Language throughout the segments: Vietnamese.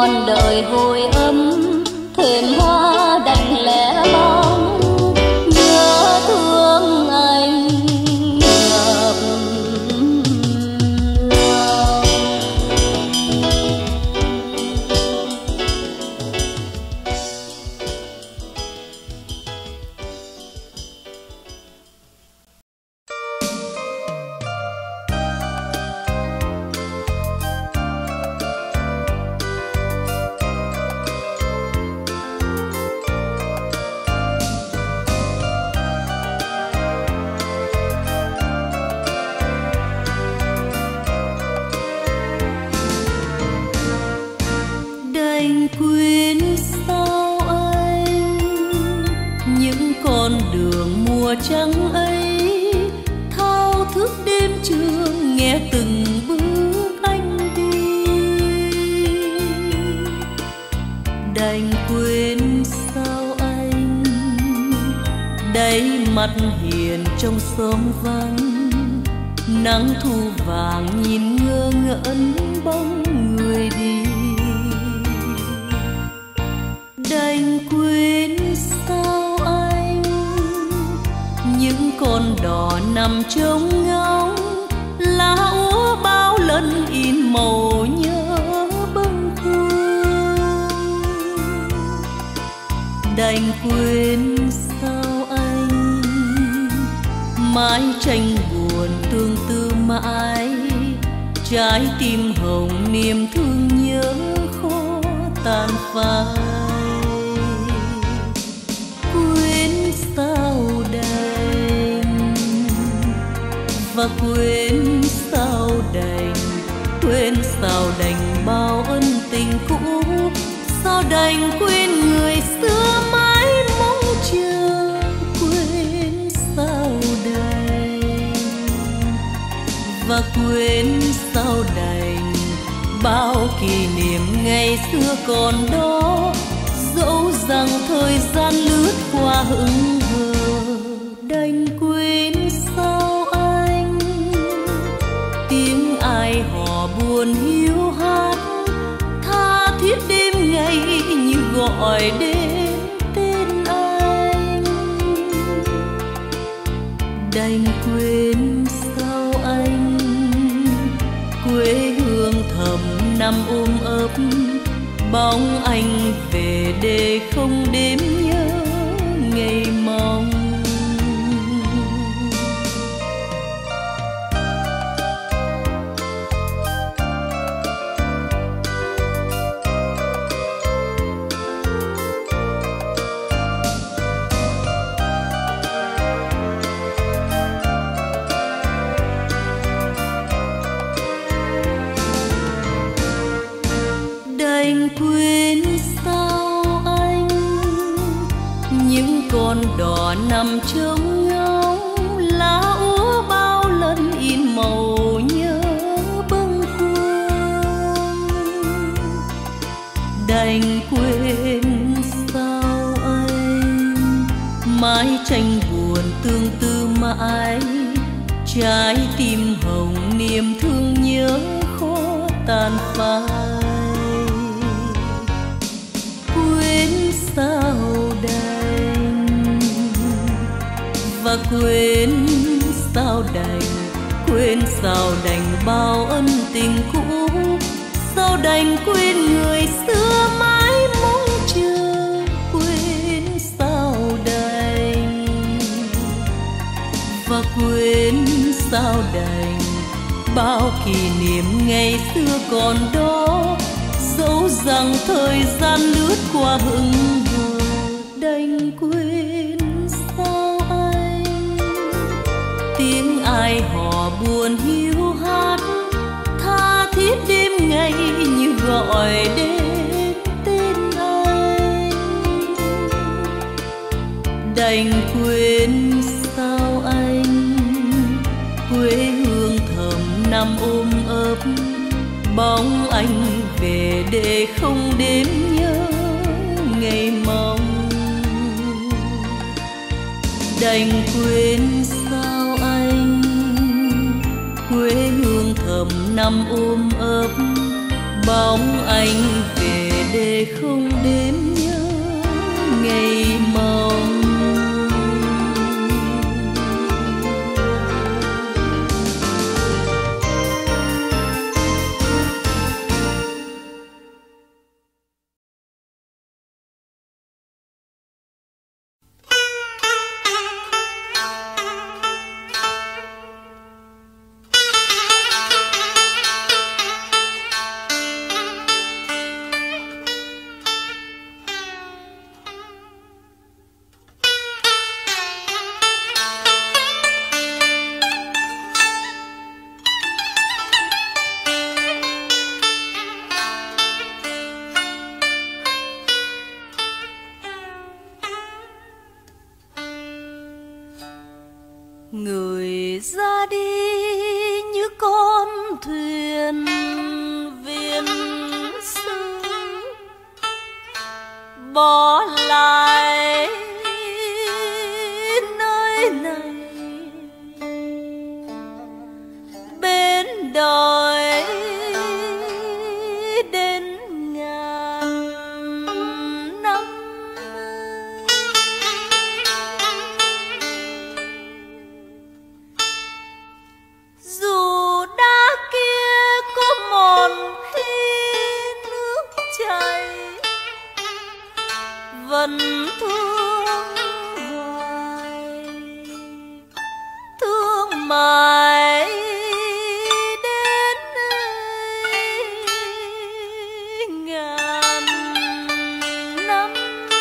còn đợi hồi âm thềm hoa đành lẻ bóng, nhớ thương anh ngập lòng. Đành quên sao anh những con đường mùa trắng ấy, thao thức đêm trường nghe từng bước anh đi. Đành quên sao anh đáy mắt hiền trong xóm vắng, nắng thu vàng nhìn ngơ ngẩn bóng người đi. Đành quên sao anh những con đò nằm trông ngóng, lá úa bao lần in màu nhớ bâng khuâng. Đành quên sao anh mái tranh buồn tương tư mãi, trái tim hồng niềm thương nhớ khó tàn phai. Quên sao đành và quên sao đành, quên sao đành bao ân tình cũ, sao đành quên người xưa mãi mong chờ. Quên sao đành và quên sao đành bao kỷ niệm ngày xưa còn đó, dẫu rằng thời gian lướt qua hững hờ. Đành quên sao anh tiếng ai hò buồn hiu hắt, tha thiết đêm ngày như gọi đến tên anh. Đành quên sao anh quê hương thầm nằm ấp, bóng anh về để không đếm nhớ ngày mong. Đành quên sao anh những con đò nằm trông ngóng, lá úa bao lần in màu nhớ bâng khuâng. Đành quên sao anh mái tranh buồn tương tư mãi, trái tim hồng niềm thương nhớ khó tàn phai. Quên sao đành và quên sao đành, quên sao đành bao ân tình cũ, sao đành quên người xưa mãi mong chờ. Quên sao đành và quên sao đành bao kỷ niệm ngày xưa còn đó, dẫu rằng thời gian lướt qua hững hờ. Đành quên sao anh tiếng ai hò buồn hiu hắt, tha thiết đêm ngày như gọi đến tên anh. Đành quên sao anh quê hương thầm nằm ấp, bóng anh về để không đếm nhớ ngày mong. Đành quên sao anh quê hương thầm nằm ấp, bóng anh về để không đêm nhớ ngày mong. Người ra đi như con thuyền viên xứ, bỏ lại nơi này bên đời đến ngàn năm. Dù đá kia có mòn khi nước chảy, vẫn thương hoài, thương mãi đến ngàn năm.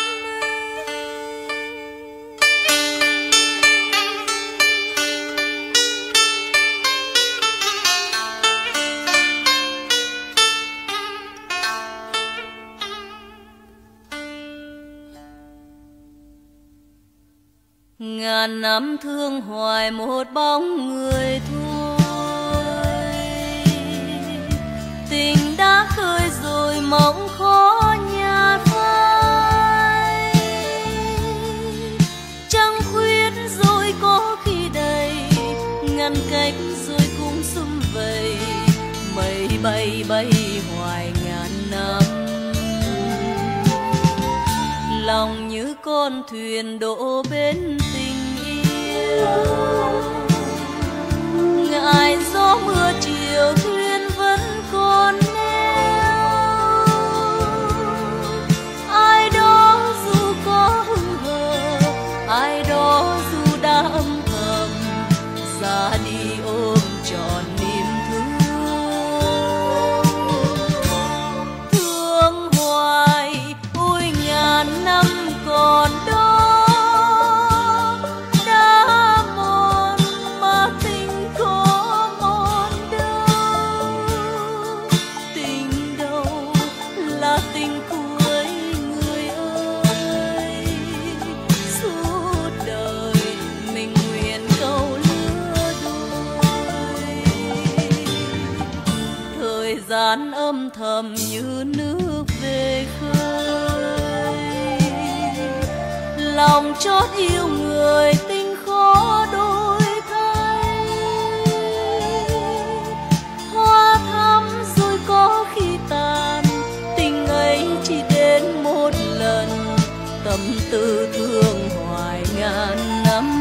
Ngàn năm thương hoài một bóng người thôi, tình đã khơi rồi mộng khó nhạt phai. Trăng khuyết rồi có khi đầy, ngăn cách rồi cũng sum vầy, mây bay bay hoài ngàn năm. Lòng như con thuyền đổ bên tình yêu, ngại gió mưa chiều thuyền vẫn còn neo. Ai đó dù có hững hờ, ai đó dù đã âm thầm ra đi ôm trọn niềm thương. Thương hoài ôi ngàn năm còn đó, đã mòn mà tình có mòn đâu. Tình đâu là tình cuối người ơi, suốt đời mình nguyện câu lứa đôi. Thời gian âm thầm như nước về khơi, lòng chót yêu người tình khó đổi thay. Hoa thắm rồi có khi tàn, tình ấy chỉ đến một lần, tâm tư thương hoài ngàn năm.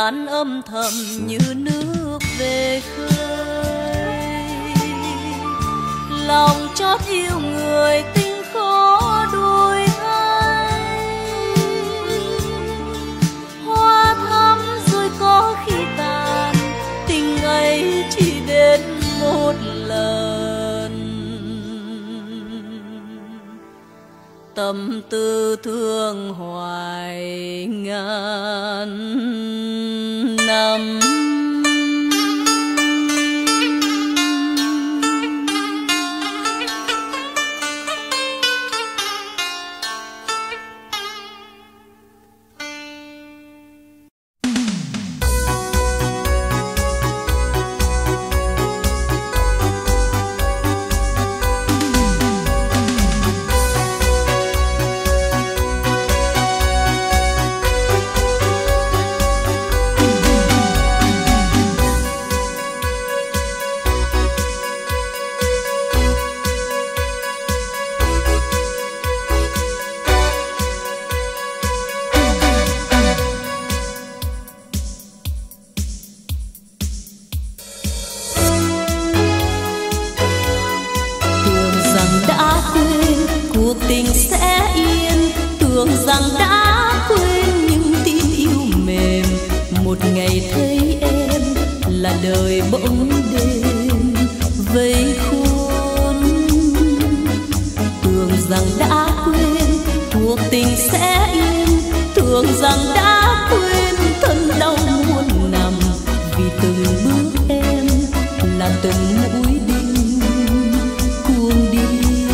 tan âm thầm như nước về khơi. Lòng chót yêu người tình khó đổi thay. Hoa thắm rồi có khi tàn, tình ấy chỉ đến một lần. Tâm tư thương hoài ngàn năm. Tình sẽ yên, tưởng rằng đã quên những tin yêu mềm. Một ngày thấy em là đời bỗng đêm vây khôn. Tưởng rằng đã quên cuộc tình sẽ yên, tưởng rằng đã quên thân đau muôn nằm. Vì từng bước em là từng mũi đinh cuồng đi.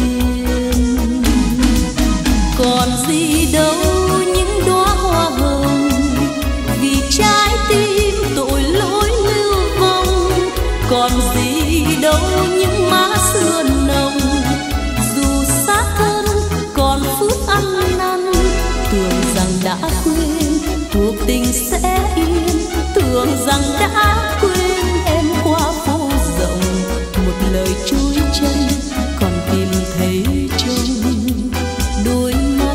Còn gì đâu những đóa hoa hồng, vì trái tim tội lỗi lưu vong. Còn gì đâu những má xưa nồng, dù xa thân còn phút ăn năn. Tưởng rằng đã quên cuộc tình sẽ yên, tưởng rằng đã quên em qua phố rộng. Một lời trôi chân còn tìm thấy trong đôi mắt.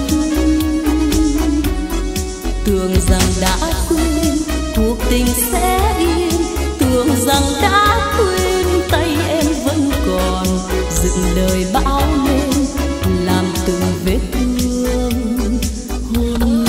Tưởng rằng đã quên cuộc tình sẽ yên, tưởng rằng đã quên tay em vẫn còn dựng đời bão lên làm từng vết thương hồn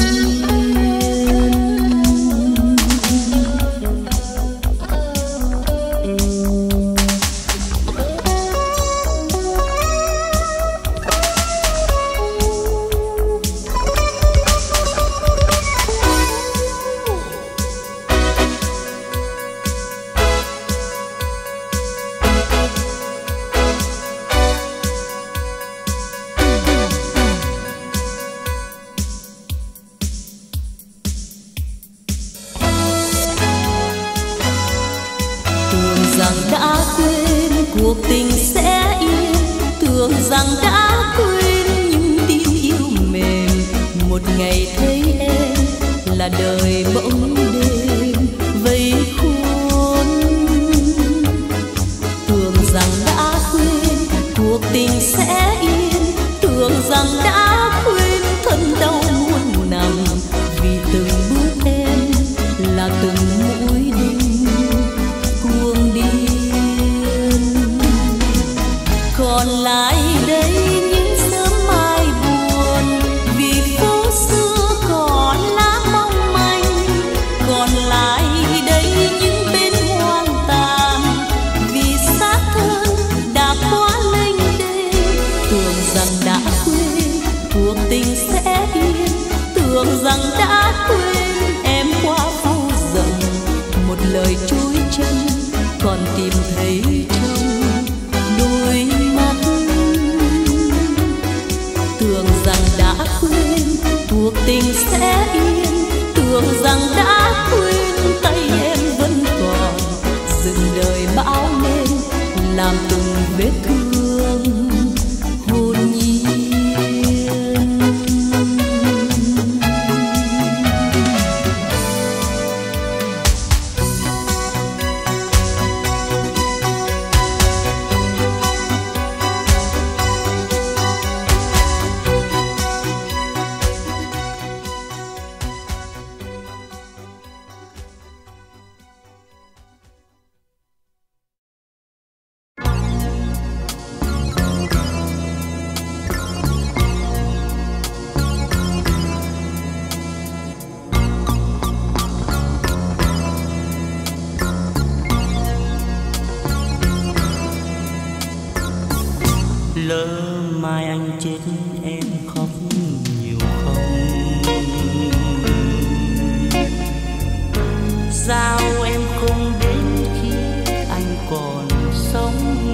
rằng đã quên cuộc tình sẽ yên, tưởng rằng đã quên những tin yêu mềm. Một ngày thấy em là đời bỗng đêm vây khôn. Tưởng rằng đã quên cuộc tình sẽ yên, tưởng rằng đã quên thân đau muôn nằm. Vì từng bước em là từng mũi đinh cuồng điên. Còn lại đây những sớm mai buồn, vì phố xưa còn lá mong manh. Còn lại đây những bên hoang tàn, vì xác thân đã quá lênh đênh. Tưởng rằng đã quên cuộc tình sẽ yên, tưởng rằng đã quên em qua phố rộng. Một lời trôi chân còn tìm thấy trong đôi mắt. Tưởng rằng đã quên cuộc tình sẽ yên, tưởng rằng đã quên tay em vẫn còn dựng đời bão lên làm từng vết thương hồn nhiên. Lỡ mai anh chết em khóc nhiều không? Sao em không đến khi anh còn sống?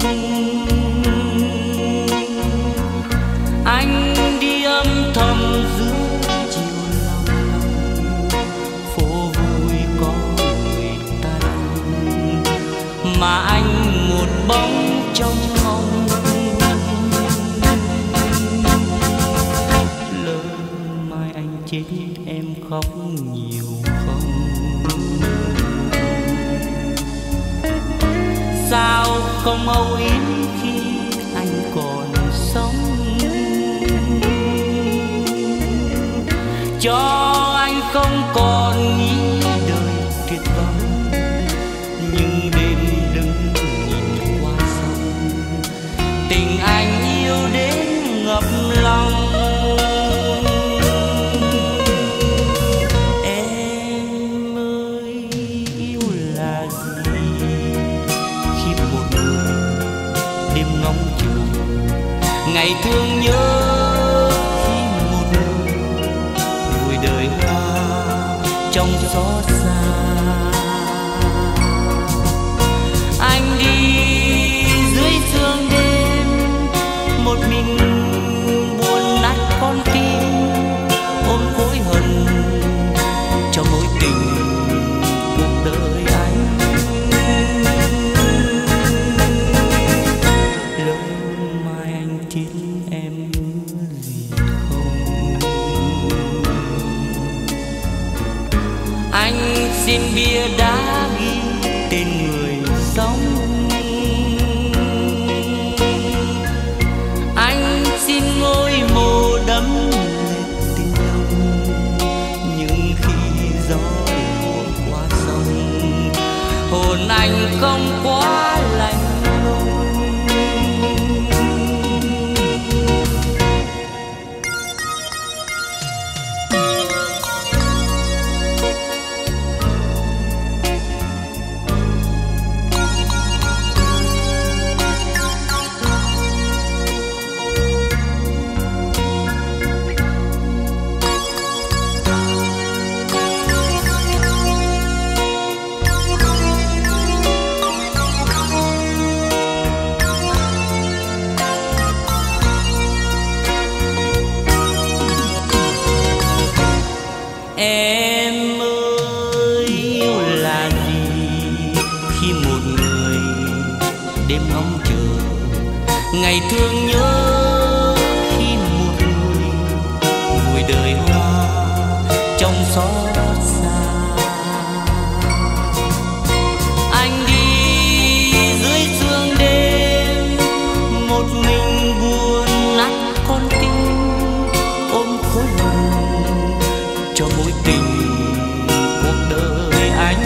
Anh đi âm thầm giữa chiều lòng lòng, phố vui có người ta đông, mà anh một bóng trong mong. Lỡ mai anh chết em khóc nhiều không? Sao không âu yếm khi anh còn sống? Cho anh không còn nghĩ đời tuyệt vọng, nhưng đêm đứng nhìn qua sông, tình anh yêu đến ngập lòng. Em ơi, yêu là gì? Khi một người đêm ngóng chờ ngày thương nhớ, đời hoa trong gió xa. Anh đi dưới sương đêm một mình buồn nát con tim, ôm khối hận cho mối tình cuộc đời anh. Lỡ mai anh chết em nhớ gì không? Anh xin bia đá ghi tên người sống. Anh xin ngôi mộ đắm lệ tình lòng, nhưng khi gió lùa qua sông, hồn anh không quá lạnh lùng. Em ơi, yêu là gì? Khi một người đêm ngóng chờ ngày thương nhớ, khi một người vui đời hoa trong xót xa. Anh đi dưới sương đêm một mình buồn nát con tim, ôm khối hận cho mối tình cuộc đời anh.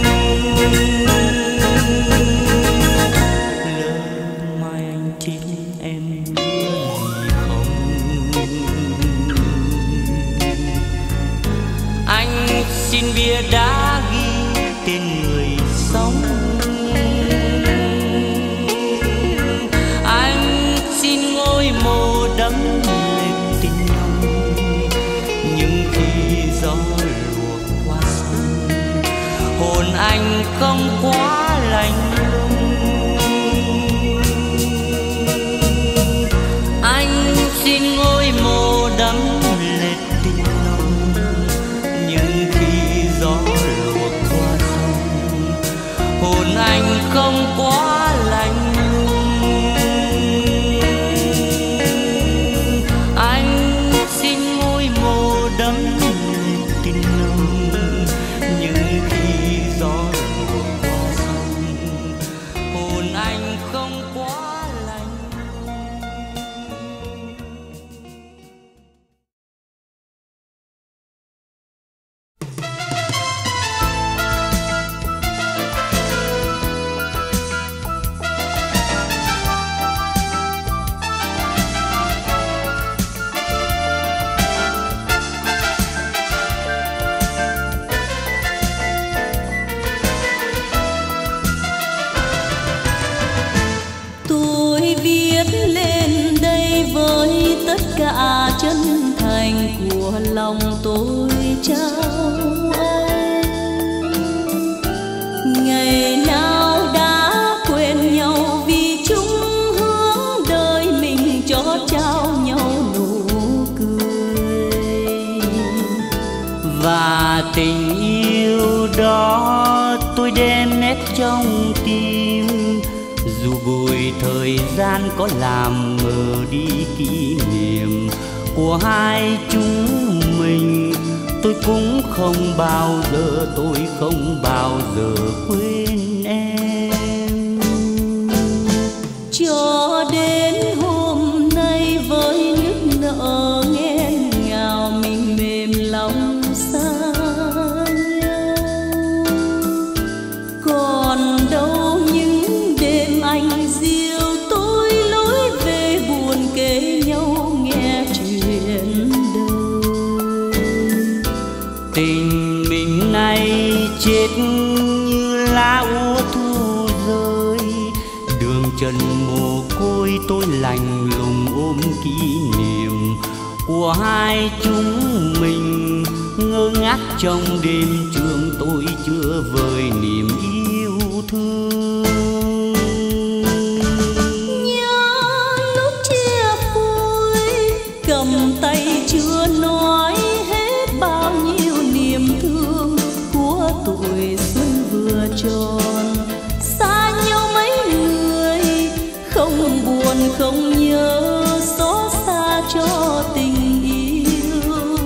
Lỡ mai anh chết em nhớ gì không? Anh xin bia đá ghi tên người sống. Anh xin ngôi mộ đắm lệ tình lòng, nhưng khi gió lùa qua sông, hồn anh không quá lạnh lùng. Anh xin ngôi mộ đắm lệ tình lòng, nhưng khi gió lùa qua sông, hồn anh không quá lạnh lùng. Anh xin ngôi mộ đắm tình lòng, nhưng khi gió lùa qua sông, lòng tôi trao anh. Ngày nào đã quên nhau vì chung hướng đời mình cho trao nhau nụ cười. Và tình yêu đó tôi đem nét trong tim, dù bụi thời gian có làm mờ đi kỷ niệm của hai chúng mình. Tôi cũng không bao giờ, tôi không bao giờ quên em. Cho đến hôm nay với nước nở nghẹn ngào mình mềm lòng xa nhau. Còn đâu những đêm anh dìu tôi lối về buồn kể nhau nghe chuyện đời. Tình mình nay chết như lá úa thu rơi, đường trần mồ côi tôi lạnh lùng ôm kỷ niệm của hai chúng mình. Ngơ ngác trong đêm trường tôi chưa vơi niềm yêu thương. Nhớ lúc chia phôi cầm tay chưa nói hết bao nhiêu niềm thương của tuổi xuân vừa tròn. Xa nhau mấy người không buồn không nhớ, xót xa cho tình yêu.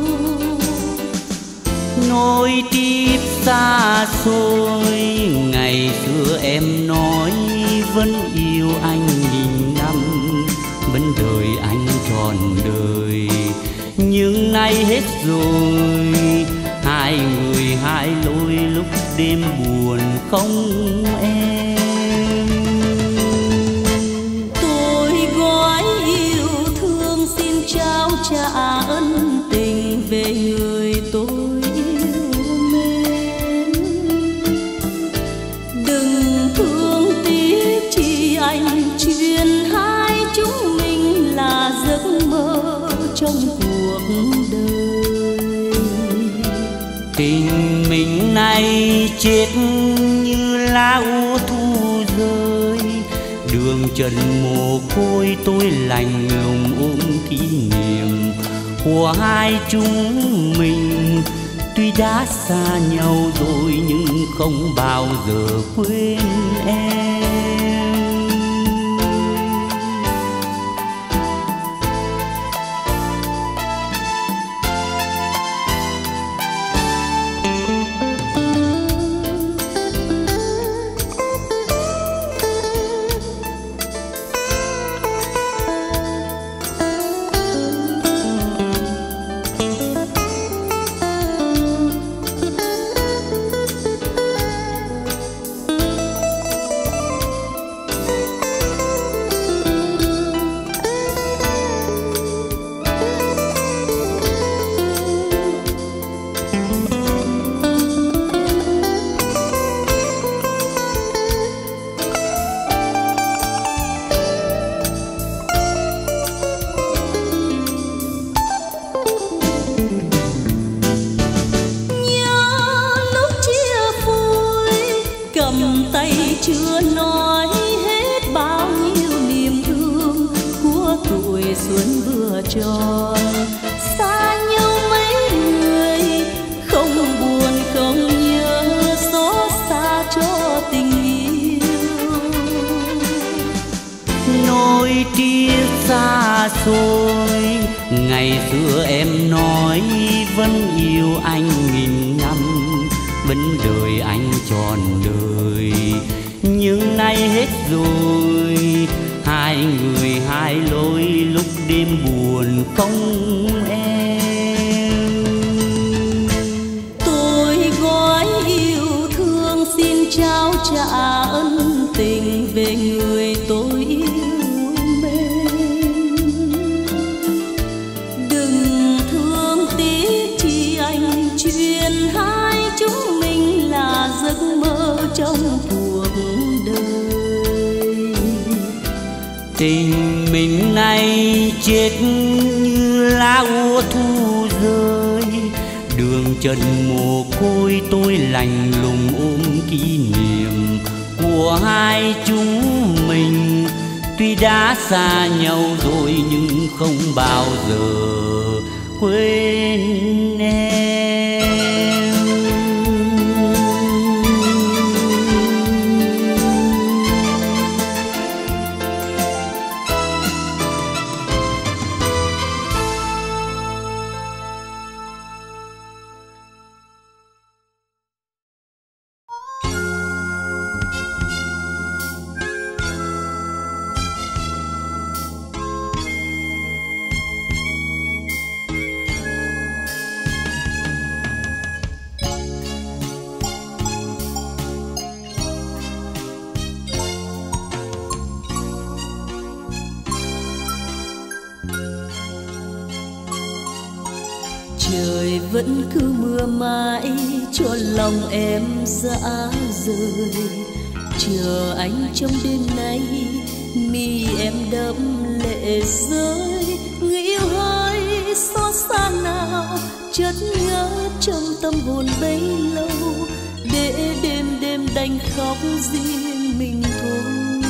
Nối tiếp xa xôi ngày xưa em nói vẫn yêu anh nghìn năm, vẫn đợi anh trọn đời. Nhưng nay hết rồi, hai người hai lối, lúc đêm buồn không em. Tôi gói yêu thương xin trao trả ân tình về người tôi yêu mến. Đừng thương tiếc chi anh, chuyện hai chúng mình là giấc mơ trong cuộc đời. Tình mình nay chết như lá úa thu rơi, đường trần mồ côi tôi lạnh lùng ôm kỷ niệm của hai chúng mình. Tuy đã xa nhau rồi nhưng không bao giờ quên em. cầm tay chưa nói hết bao nhiêu niềm thương của tuổi xuân vừa tròn. Xa nhau mấy người không buồn không nhớ, xót xa cho tình yêu. Nỗi tiếc xa xôi, ngày xưa em nói vẫn yêu anh nghìn năm, vẫn đợi anh trọn đời. Nhưng nay hết rồi, hai người hai lối, lúc đêm buồn không em. Tôi gói yêu thương xin trao trả ân tình về người tôi yêu mến. Đừng thương tiếc chi anh, chuyện hai chúng mình là giấc mơ trong cuộc đời. Tình mình nay chết như lá úa thu rơi, trần mồ côi tôi lạnh lùng ôm kỷ niệm của hai chúng mình. Tuy đã xa nhau rồi nhưng không bao giờ quên em. Trời vẫn cứ mưa mãi cho lòng em dã rời. Chờ anh trong đêm nay, mi em đẫm lệ rơi. Người yêu hơi xót xa nào chợt ngỡ trong tâm hồn bấy lâu, để đêm đêm đành khóc riêng mình thôi.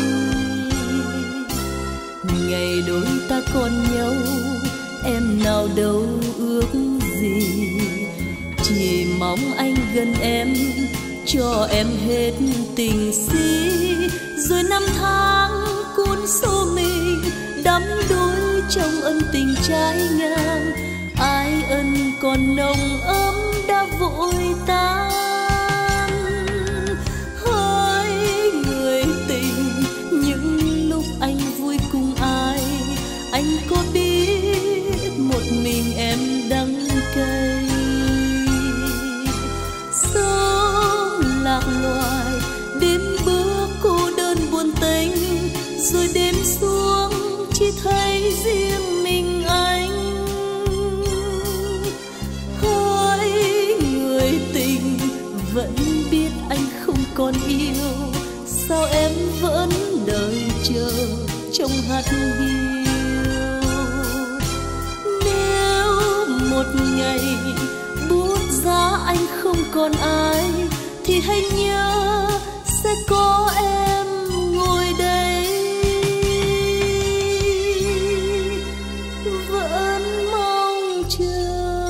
Ngày đôi ta còn nhau, em nào đâu ước gì, chỉ mong anh gần em, cho em hết tình si. Rồi năm tháng cuốn xô mình, đắm đuối trong ân tình trái ngang. Ai ân còn nồng ấm đã vội tan. Hỡi người tình, những lúc anh vui cùng ai, anh có biết một mình em đắng cay. Sống lạc loài đến bước cô đơn buồn tênh, rồi đêm xuống chỉ thấy riêng mình anh. Hỡi người tình, vẫn biết anh không còn yêu, sao em vẫn đợi chờ trong hắt hiu. Một ngày bút giá anh không còn ai, thì hãy nhớ sẽ có em ngồi đây, vẫn mong chờ.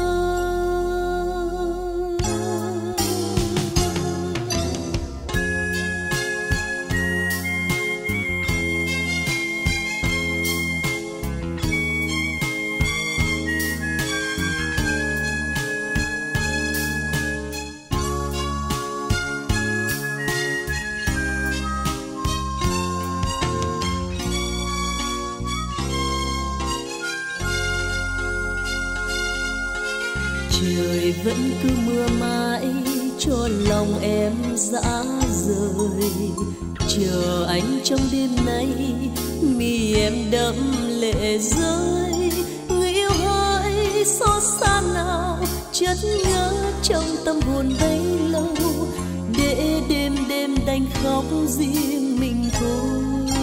Trời vẫn cứ mưa mãi cho lòng em dã rời. Chờ anh trong đêm nay, mi em đẫm lệ rơi. Người yêu hỡi xót xa nào chợt nhớ trong tâm hồn bấy lâu, để đêm đêm đành khóc riêng mình thôi.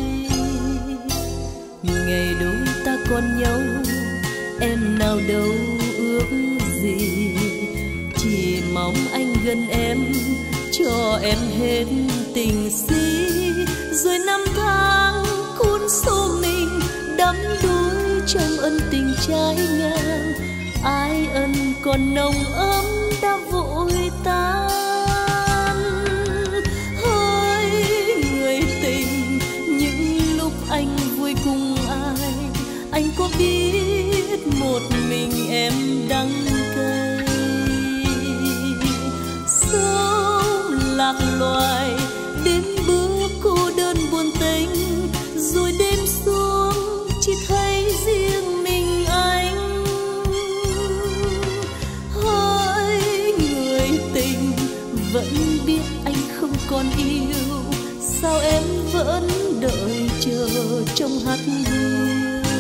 Ngày đôi ta còn nhau, em nào đâu ước gì, chỉ mong anh gần em, cho em hết tình si. Rồi năm tháng cuốn xô mình, đắm đuối trong ân tình trái ngang. Ai ân còn nồng ấm đã vội tan. Hỡi người tình, những lúc anh vui cùng ai, anh có biết một mình em đắng cay. Sống lạc loài đến bước cô đơn buồn tênh, rồi đêm xuống chỉ thấy riêng mình anh. Hỡi người tình, vẫn biết anh không còn yêu, sao em vẫn đợi chờ trong hắt hiu.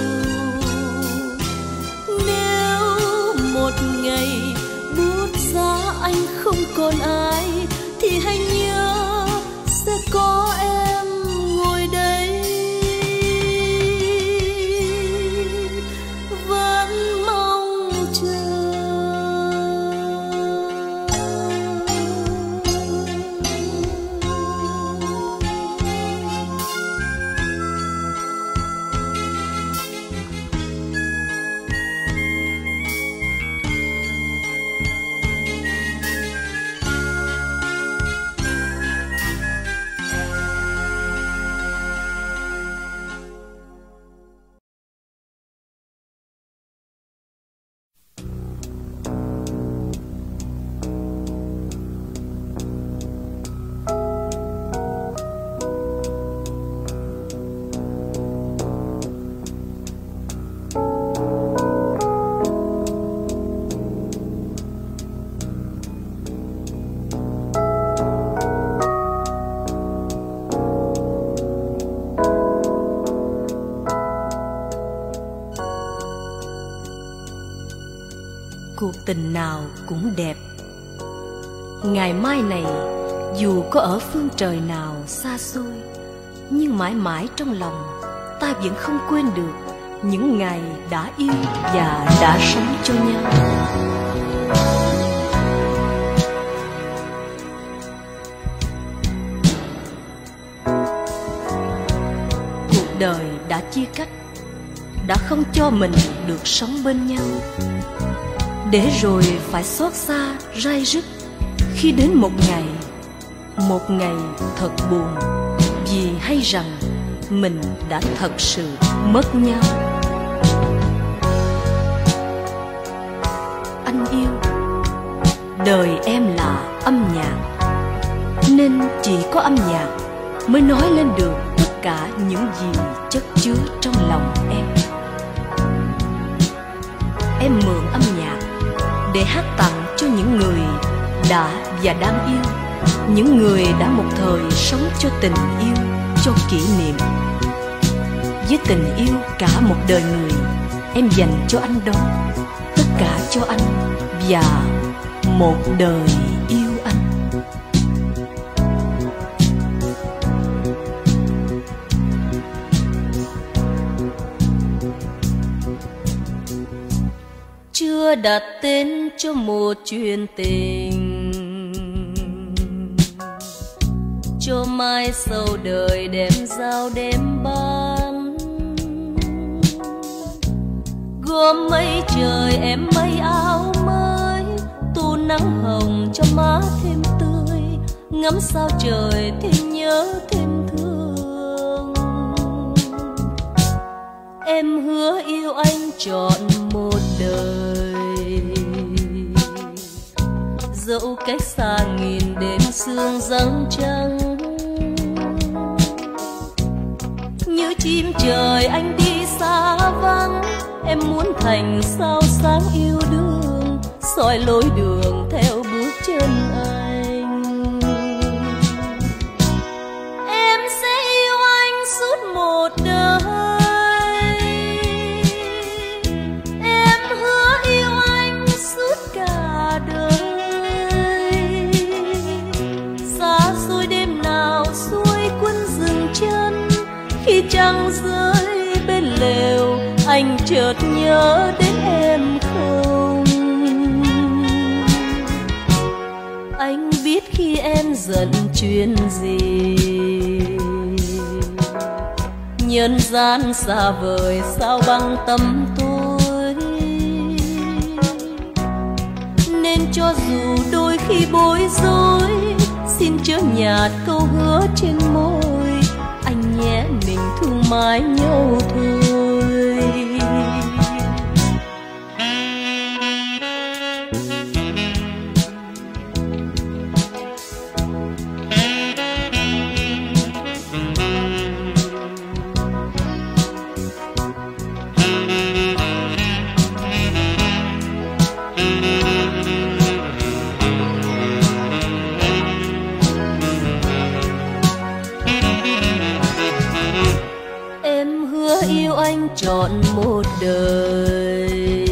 Một ngày bút giá anh không còn ai, thì hãy nhớ sẽ có em ngồi đây, vẫn mong chờ. cuộc tình nào cũng đẹp. Ngày mai này dù có ở phương trời nào xa xôi, nhưng mãi mãi trong lòng ta vẫn không quên được những ngày đã yêu và đã sống cho nhau. Cuộc đời đã chia cách, đã không cho mình được sống bên nhau, để rồi phải xót xa rai rứt khi đến một ngày thật buồn, vì hay rằng mình đã thật sự mất nhau. Anh yêu, đời em là âm nhạc, nên chỉ có âm nhạc mới nói lên được tất cả những gì chất chứa trong lòng em. Em mượn âm nhạc để hát tặng cho những người đã và đang yêu, những người đã một thời sống cho tình yêu, cho kỷ niệm. Với tình yêu cả một đời người, em dành cho anh đó, tất cả cho anh và một đời yêu anh. Chưa đặt tên cho một chuyện tình, cho mai sau đời đêm giao đêm ban. Gom mây trời em mây áo mới, tô nắng hồng cho má thêm tươi, ngắm sao trời thêm nhớ thêm thương. Em hứa yêu anh trọn một đời, dẫu cách xa nghìn đêm sương răng trăng. Như chim trời anh đi xa vắng, em muốn thành sao sáng yêu đương, soi lối đường theo bước chân anh. Em sẽ yêu anh suốt một đời, em hứa yêu anh suốt cả đời. Xa xôi đêm nào xuôi quân dừng chân, khi trăng rơi bên lều anh chợt nhớ đến em không. Anh biết khi em giận chuyện gì, nhân gian xa vời sao bằng tâm tôi, nên cho dù đôi khi bối rối, xin chớ nhạt câu hứa trên môi, anh nhé mình thương mãi nhau thôi. Yêu anh trọn một đời,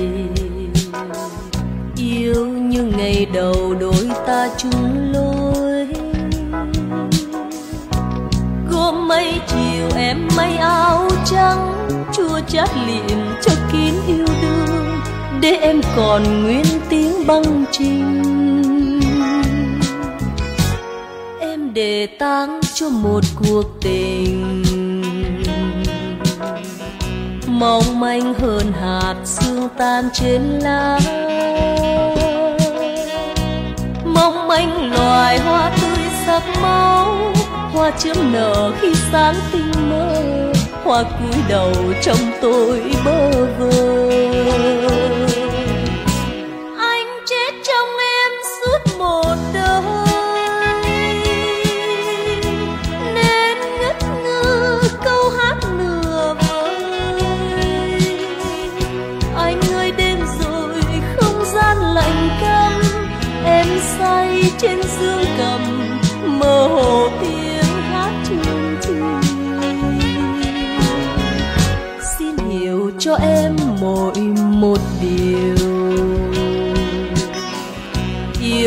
yêu như ngày đầu đôi ta chung lối. Gom mây chiều em mây áo trắng, chua chát liệm cho kín yêu đương, để em còn nguyên tiếng băng chinh. Em để tang cho một cuộc tình mong manh hơn hạt sương tan trên lá, mong manh loài hoa tươi sắc máu, hoa chớm nở khi sáng tinh mơ, hoa cúi đầu trong tôi bơ vơ. Anh chết trong em suốt một đời, nên ngất ngơ câu hát nửa vời. Anh ơi đêm rồi không gian lạnh căm, em say trên dương cầm mơ hồ tiếng hát chương trình. Xin hiểu cho em mỗi một điều,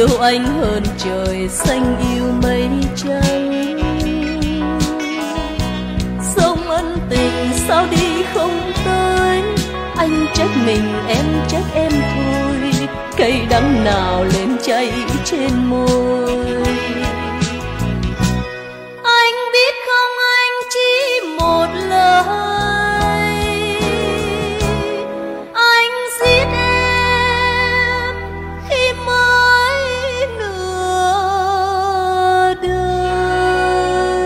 yêu anh hơn trời xanh yêu mây trắng. Sông ân tình sao đi không tới, anh trách mình em trách em thôi, cây đắng nào lên cháy trên môi. Anh biết không, anh chỉ một lời, anh giết em khi mới nửa đời.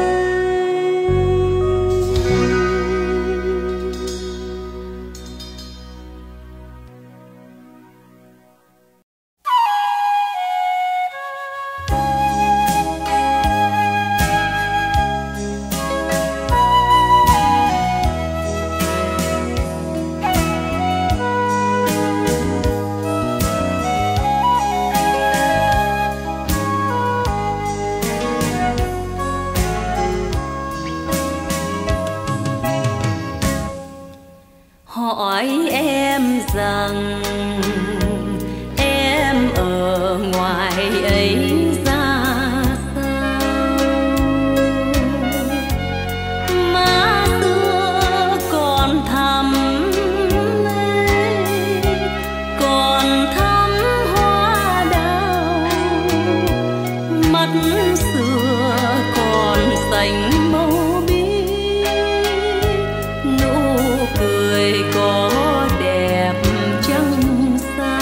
Hỏi em rằng em ở ngoài ấy ra sao, má xưa còn thắm lên, còn thắm hoa đào, mắt xưa còn xanh màu biếc, nụ cười có đẹp chẳng xa.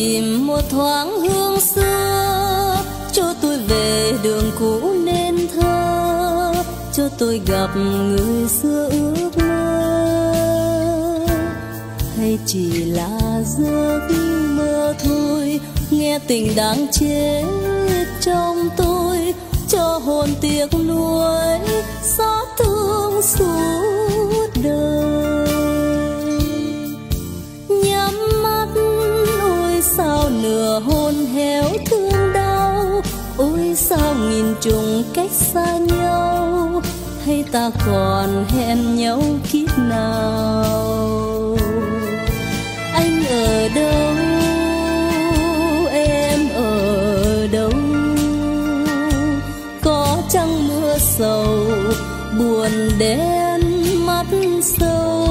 tìm một thoáng hương xưa, cho tôi về đường cũ nên thơ, cho tôi gặp người xưa ước mơ. Hay chỉ là giấc mơ thôi, nghe tình đang chết trong tôi, cho hồn tiếc nuối xót thương suốt đời. Nhắm mắt ôi sao nửa hôn héo thương đau, ôi sao nghìn trùng cách xa nhau, hay ta còn hẹn nhau kiếp nào. Anh ở đâu, em ở đâu, có chăng mưa sầu buồn đen mắt sâu.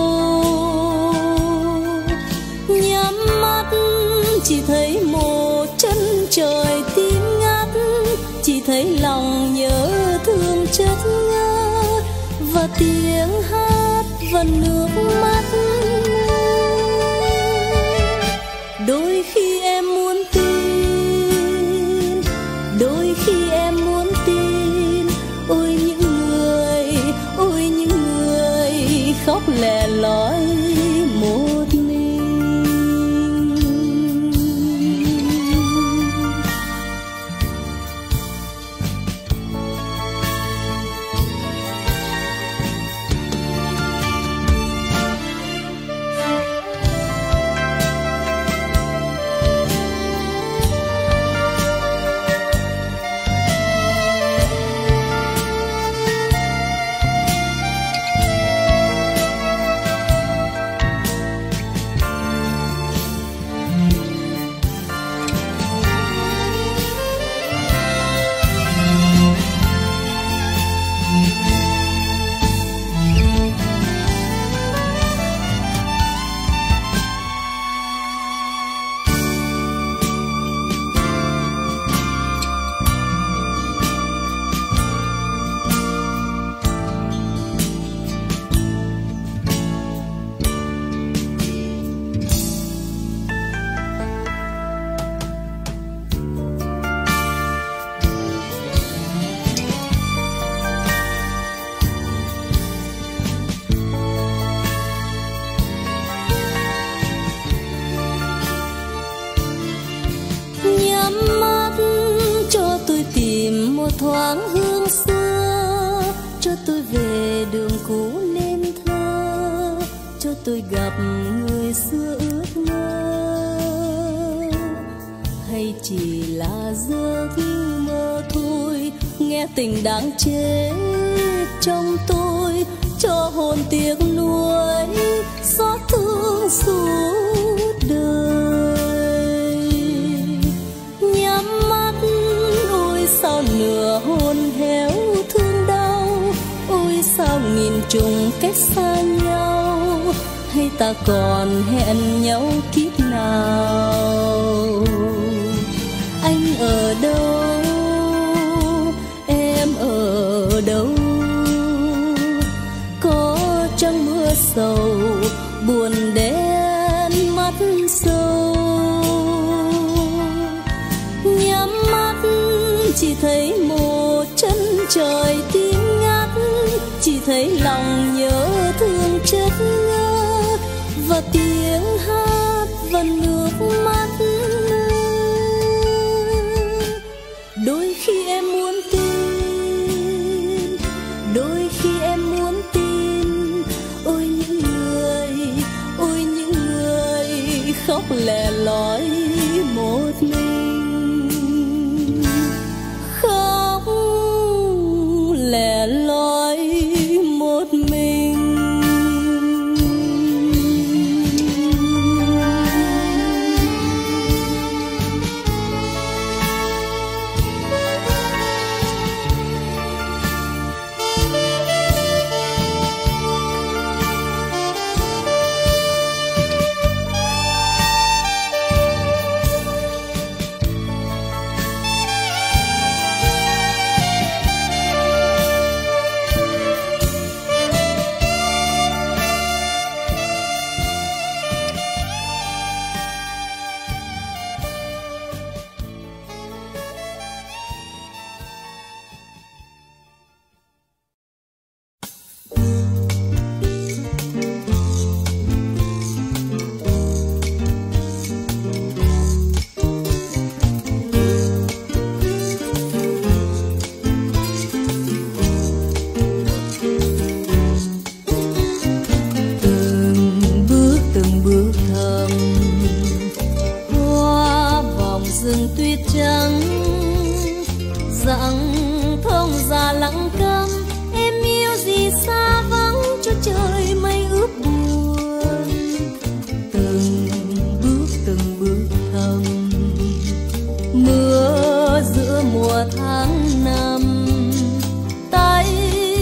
Nhắm mắt chỉ thấy một chân trời tím ngắt, chỉ thấy lòng nhớ thương chất ngất, và tiếng hát và nước mắt. Đôi khi em muốn tin, đôi khi em muốn tin, ôi những người khóc lẻ loi một mình. Thoáng hương xưa, cho tôi về đường cũ nên thơ, cho tôi gặp người xưa ước mơ. Hay chỉ là giấc mơ thôi, nghe tình đang chết trong tôi, cho hồn tiếc nuối xót thương suốt đời. Nhắm mắt ôi sao nửa hôn héo thương đau, ôi sao nghìn trùng cách xa nhau, hay ta còn hẹn nhau kiếp nào. Anh ở đâu, em ở đâu, có trăng mưa sầu buồn đen mắt sâu. Nhắm mắt chỉ thấy một chân trời tím ngắt, chỉ thấy lòng nhớ thương chất ngất, và tiếng hát và nước mắt. Đôi khi em muốn tin, đôi khi em muốn tin, ôi những người khóc lẻ loi một mình, khóc lẻ loi một mình.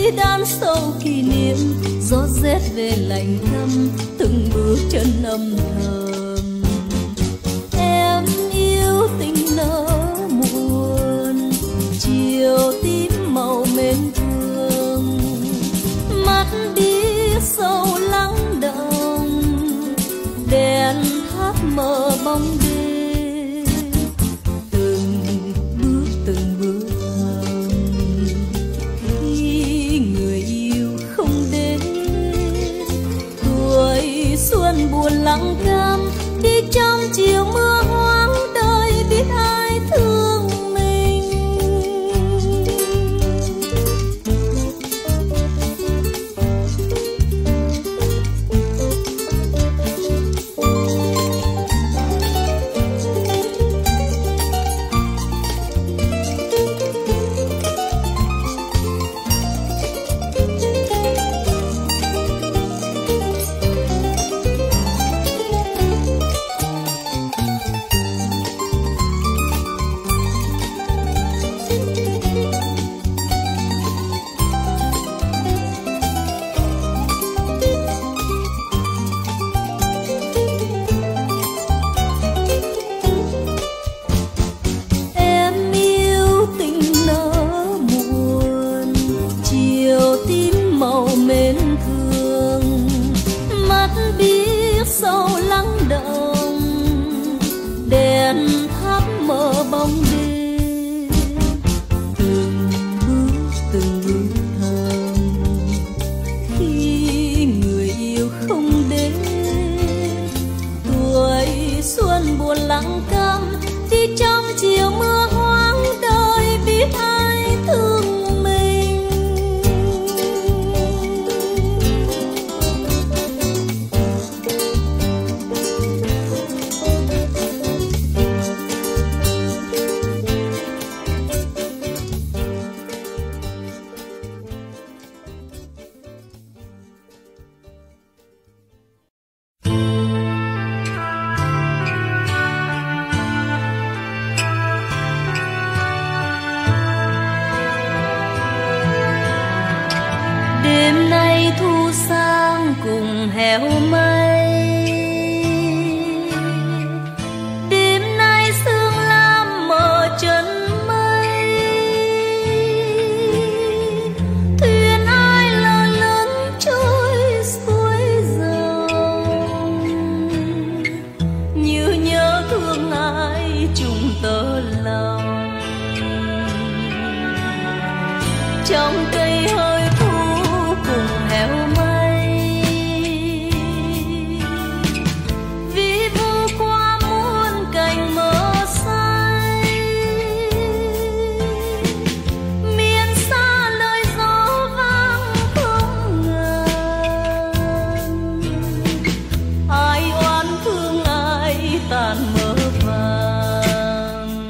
đan sâu kỷ niệm, gió rét về lạnh thăm từng bước chân âm thầm. Em yêu tình nở muôn, chiều tím màu mến thương, mắt biết sâu lắng động, đèn thắp mờ bóng đêm. Từng bước thầm, khi người yêu không đến, tuổi xuân buồn lặng cam, đi trong chiều mưa hoang, đời biết ai thương mình. Sâu lắng động, đèn thắp mờ bóng đêm. Từng bước thầm, khi người yêu không đến, tuổi xuân buồn lặng câm, đi trong chiều mưa hoang, đời biết ai thương mình. Đêm nay thu sang cùng héo mây, đêm nay sương lam mờ chân mây. Thuyền ai lơ lửng trôi xuôi dòng, như nhớ thương ai trùng tơ lòng. Trong cây hơi cùng héo mây, vì vu qua muôn cành mơ say. Miền xa lời gió vang không ngừng, ai oán thương ai tàn mơ vàng.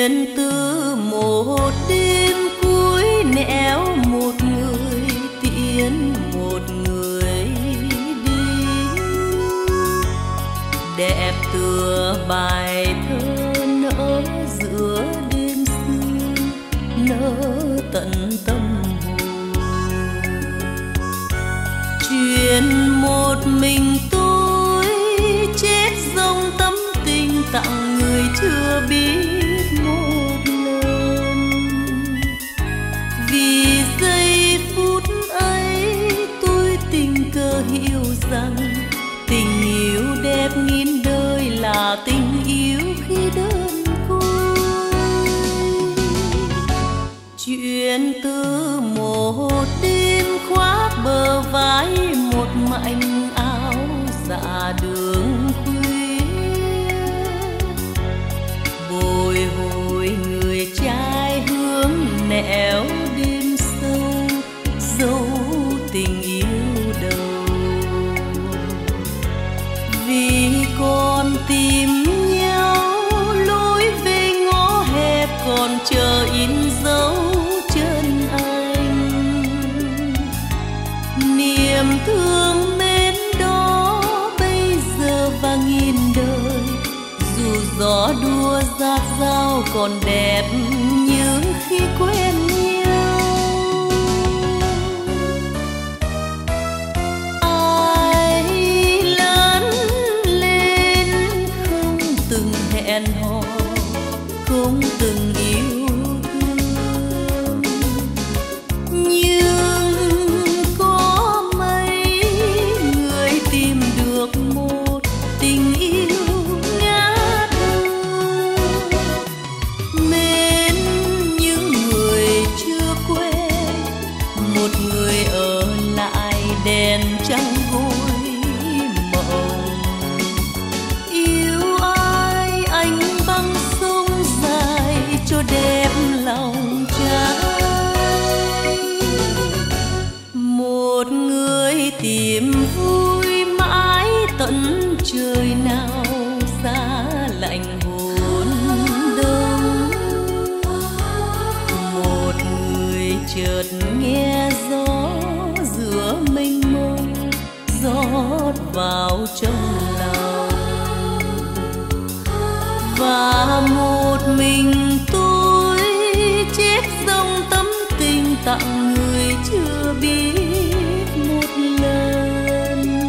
chuyện từ một đêm cuối nẻo một người tiễn một người đi, đẹp tựa bài thơ nở giữa đêm xưa, nở tận tâm hồn. Chuyện một mình tôi chết dòng tâm tình tặng người chưa biết một lần. Vì giây phút ấy tôi tình cờ hiểu rằng tình yêu đẹp nghìn đời là tình yêu khi đơn côi. Chuyện từ một đêm khoác bờ vai một mảnh áo dạ đường khuya, bồi hồi người trai hướng nẻo đêm sâu, dấu tình yêu đầu. Vì còn tìm nhau lối về ngõ hẹp, còn chờ in dấu chân anh. Niềm thương mến đó bây giờ và nghìn đời, dù gió đua rát rao còn đẹp như khi quen nhau. Ai lớn lên không từng hẹn hò, không từng yêu thương, nhưng có mấy người tìm được một tình yêu ngát hương. Mến những người chưa quen, một người ở lại đèn trăng gối mộng. Yêu ai anh băng sông dài cho đẹp lòng trai. Một người tìm vui mãi tận trời nào giá lạnh hồn đông. Một người chợt nghe gió giữa mênh mông rót vào trong lòng, và một mình tôi chết dòng tâm tình tặng người chưa biết một lần.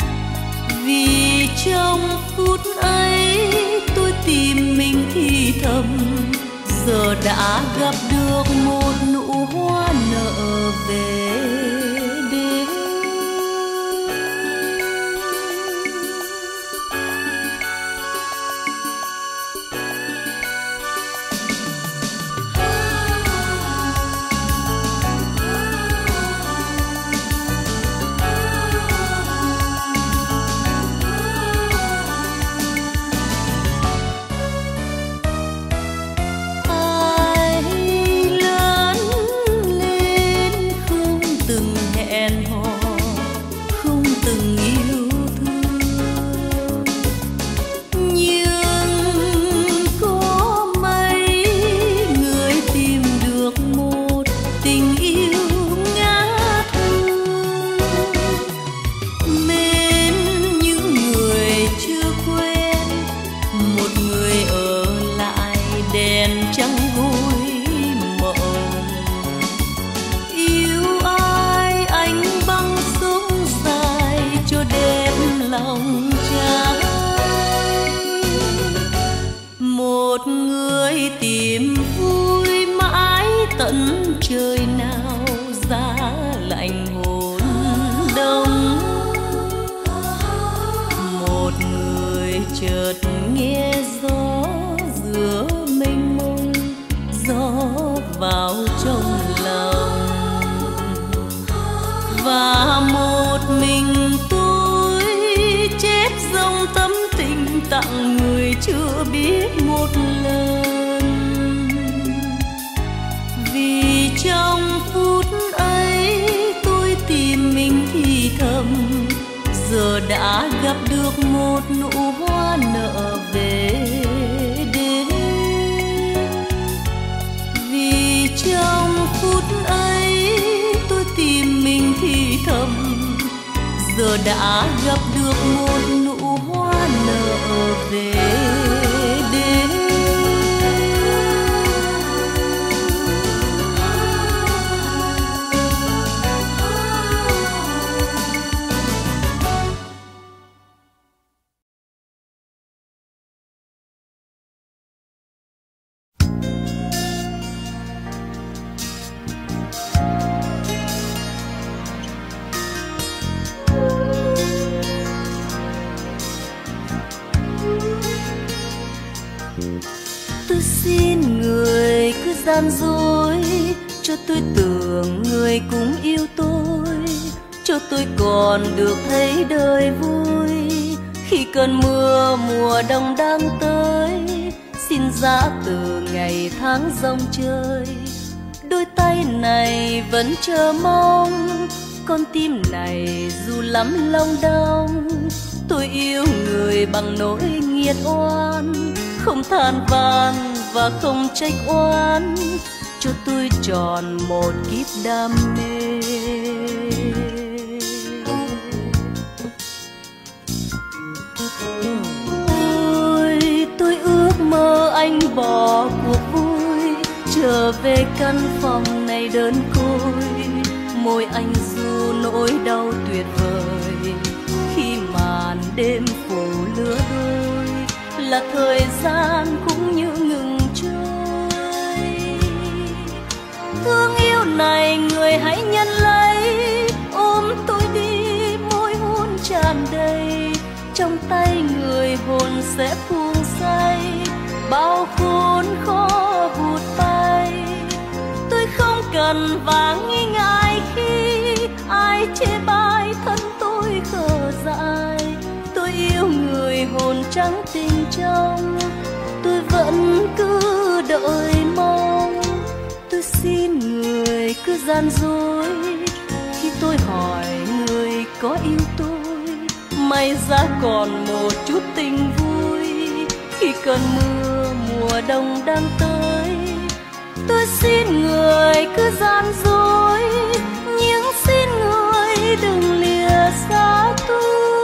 Vì trong phút ấy tôi tìm mình thì thầm, giờ đã gặp được một nụ hoa nở về đêm. Một người tìm vui mãi tận trời nào giá lạnh hồn đông. Một người chợt nghe gió giữa mênh mông rót vào trong lòng, và một mình tôi chết dòng tâm tình tặng người chưa biết một lần. Vì trong phút ấy tôi tìm mình thì thầm, giờ đã gặp được một nụ hoa nở về đêm. đã gặp được một nụ hoa nở về đêm. Tôi xin người cứ gian dối, cho tôi tưởng người cũng yêu tôi, cho tôi còn được thấy đời vui. Khi cơn mưa mùa đông đang tới, xin giá từ ngày tháng rong chơi. Đôi tay này vẫn chờ mong, con tim này dù lắm lòng đong. Tôi yêu người bằng nỗi nghiệt oan, không than van và không trách oan, cho tôi tròn một kiếp đam mê. Tôi ước mơ anh bỏ cuộc vui, trở về căn phòng này đơn côi. Môi anh ru nỗi đau tuyệt vời, khi màn đêm phủ lứa đôi, là thời gian cũng như ngừng trôi. Thương yêu này người hãy nhận lấy, ôm tôi đi môi hôn tràn đầy. Trong tay người hồn sẽ buông say, bao khốn khó vụt bay. Tôi không cần và nghi ngại khi ai chê bai thân tôi khờ dại. Tôi yêu người hồn trắng tình trong, tôi vẫn cứ đợi mong. Tôi xin người cứ gian dối, khi tôi hỏi người có yêu tôi. May ra còn một chút tình vui, khi cơn mưa mùa đông đang tới. Tôi xin người cứ gian dối, nhưng xin người đừng lìa xa tôi.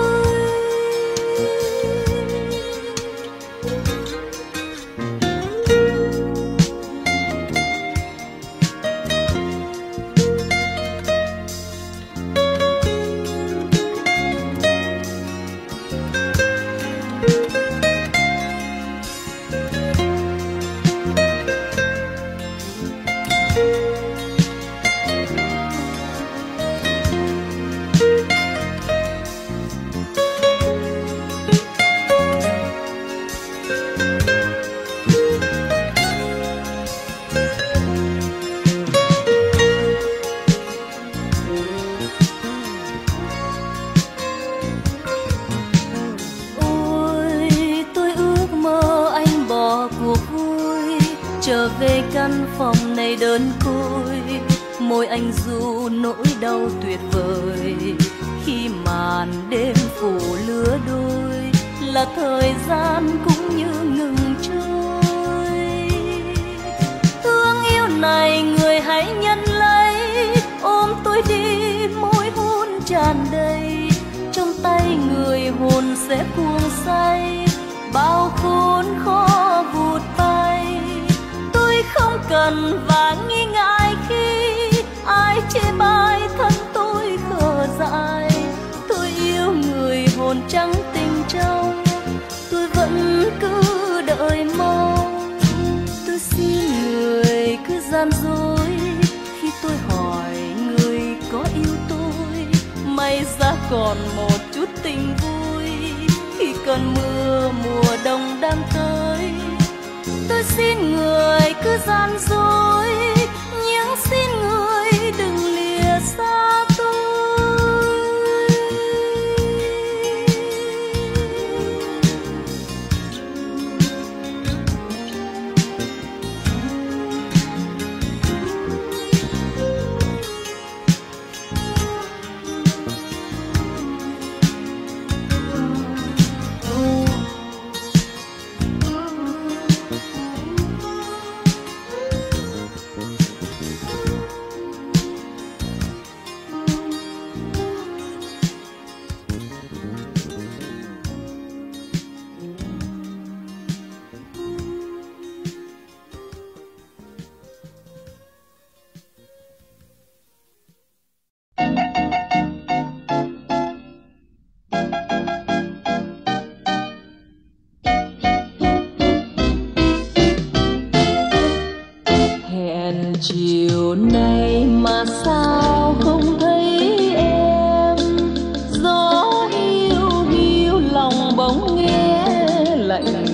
Trở về căn phòng này đơn côi, môi anh ru nỗi đau tuyệt vời. Khi màn đêm phủ lứa đôi, là thời gian cũng như ngừng trôi. Thương yêu này người hãy nhận lấy, ôm tôi đi môi hôn tràn đầy. Trong tay người hồn sẽ cuồng say, bao khốn khó vụt bay. Tôi không cần và nghi ngại khi ai chê bai thân tôi khờ dại. Tôi yêu người hồn trắng tình trong, tôi vẫn cứ đợi mong. Tôi xin người cứ gian dối, khi tôi hỏi người có yêu tôi. May ra còn một chút tình vui, khi cơn mưa mùa đông đang tới. Tôi xin người cứ gian dối, nhưng xin người đừng lìa xa tôi.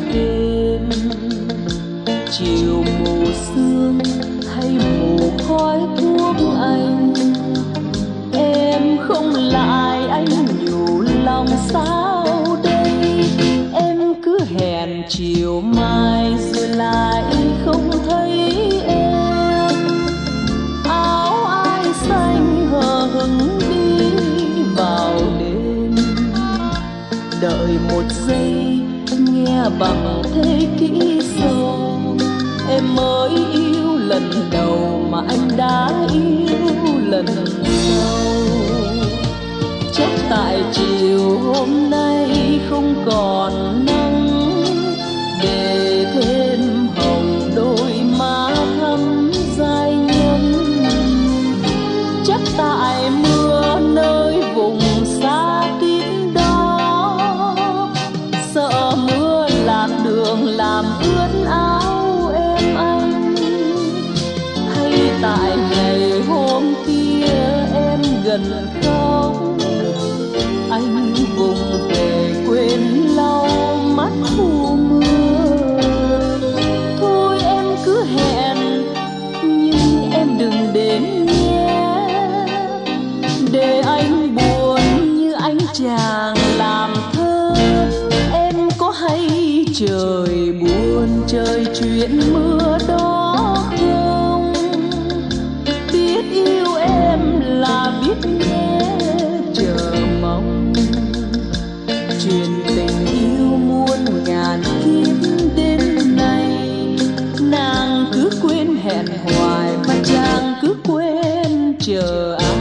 đêm. Chiều mù sương hay mù khói thuốc anh, em không lại anh nhủ lòng sao đây. Em cứ hẹn chiều mai rồi lại không thấy em. Áo ai xanh hờ hững đi vào đêm. Đợi một giây nghe bằng thế kỷ sâu, em mới yêu lần đầu mà anh đã yêu lần sau. Chắc tại chiều hôm nay không còn nắng, để thêm hồng đôi má thắm dai nhân. Chắc tại mưa nơi vùng xa tít đó, sợ mưa lạc đường làm ướt áo em anh. Hay tại ngày hôm kia em gần khóc, anh vùng về quên lau mắt mù mưa. Thôi em cứ hẹn nhưng em đừng đến nhé, để anh buồn như anh chàng làm thơ. Em có hay trời buồn trời chuyện mưa đó không? Biết yêu em là biết nghe chờ mong, chuyện tình yêu muôn ngàn kiếp đến nay. Nàng cứ quên hẹn hoài mà chàng cứ quên chờ ai.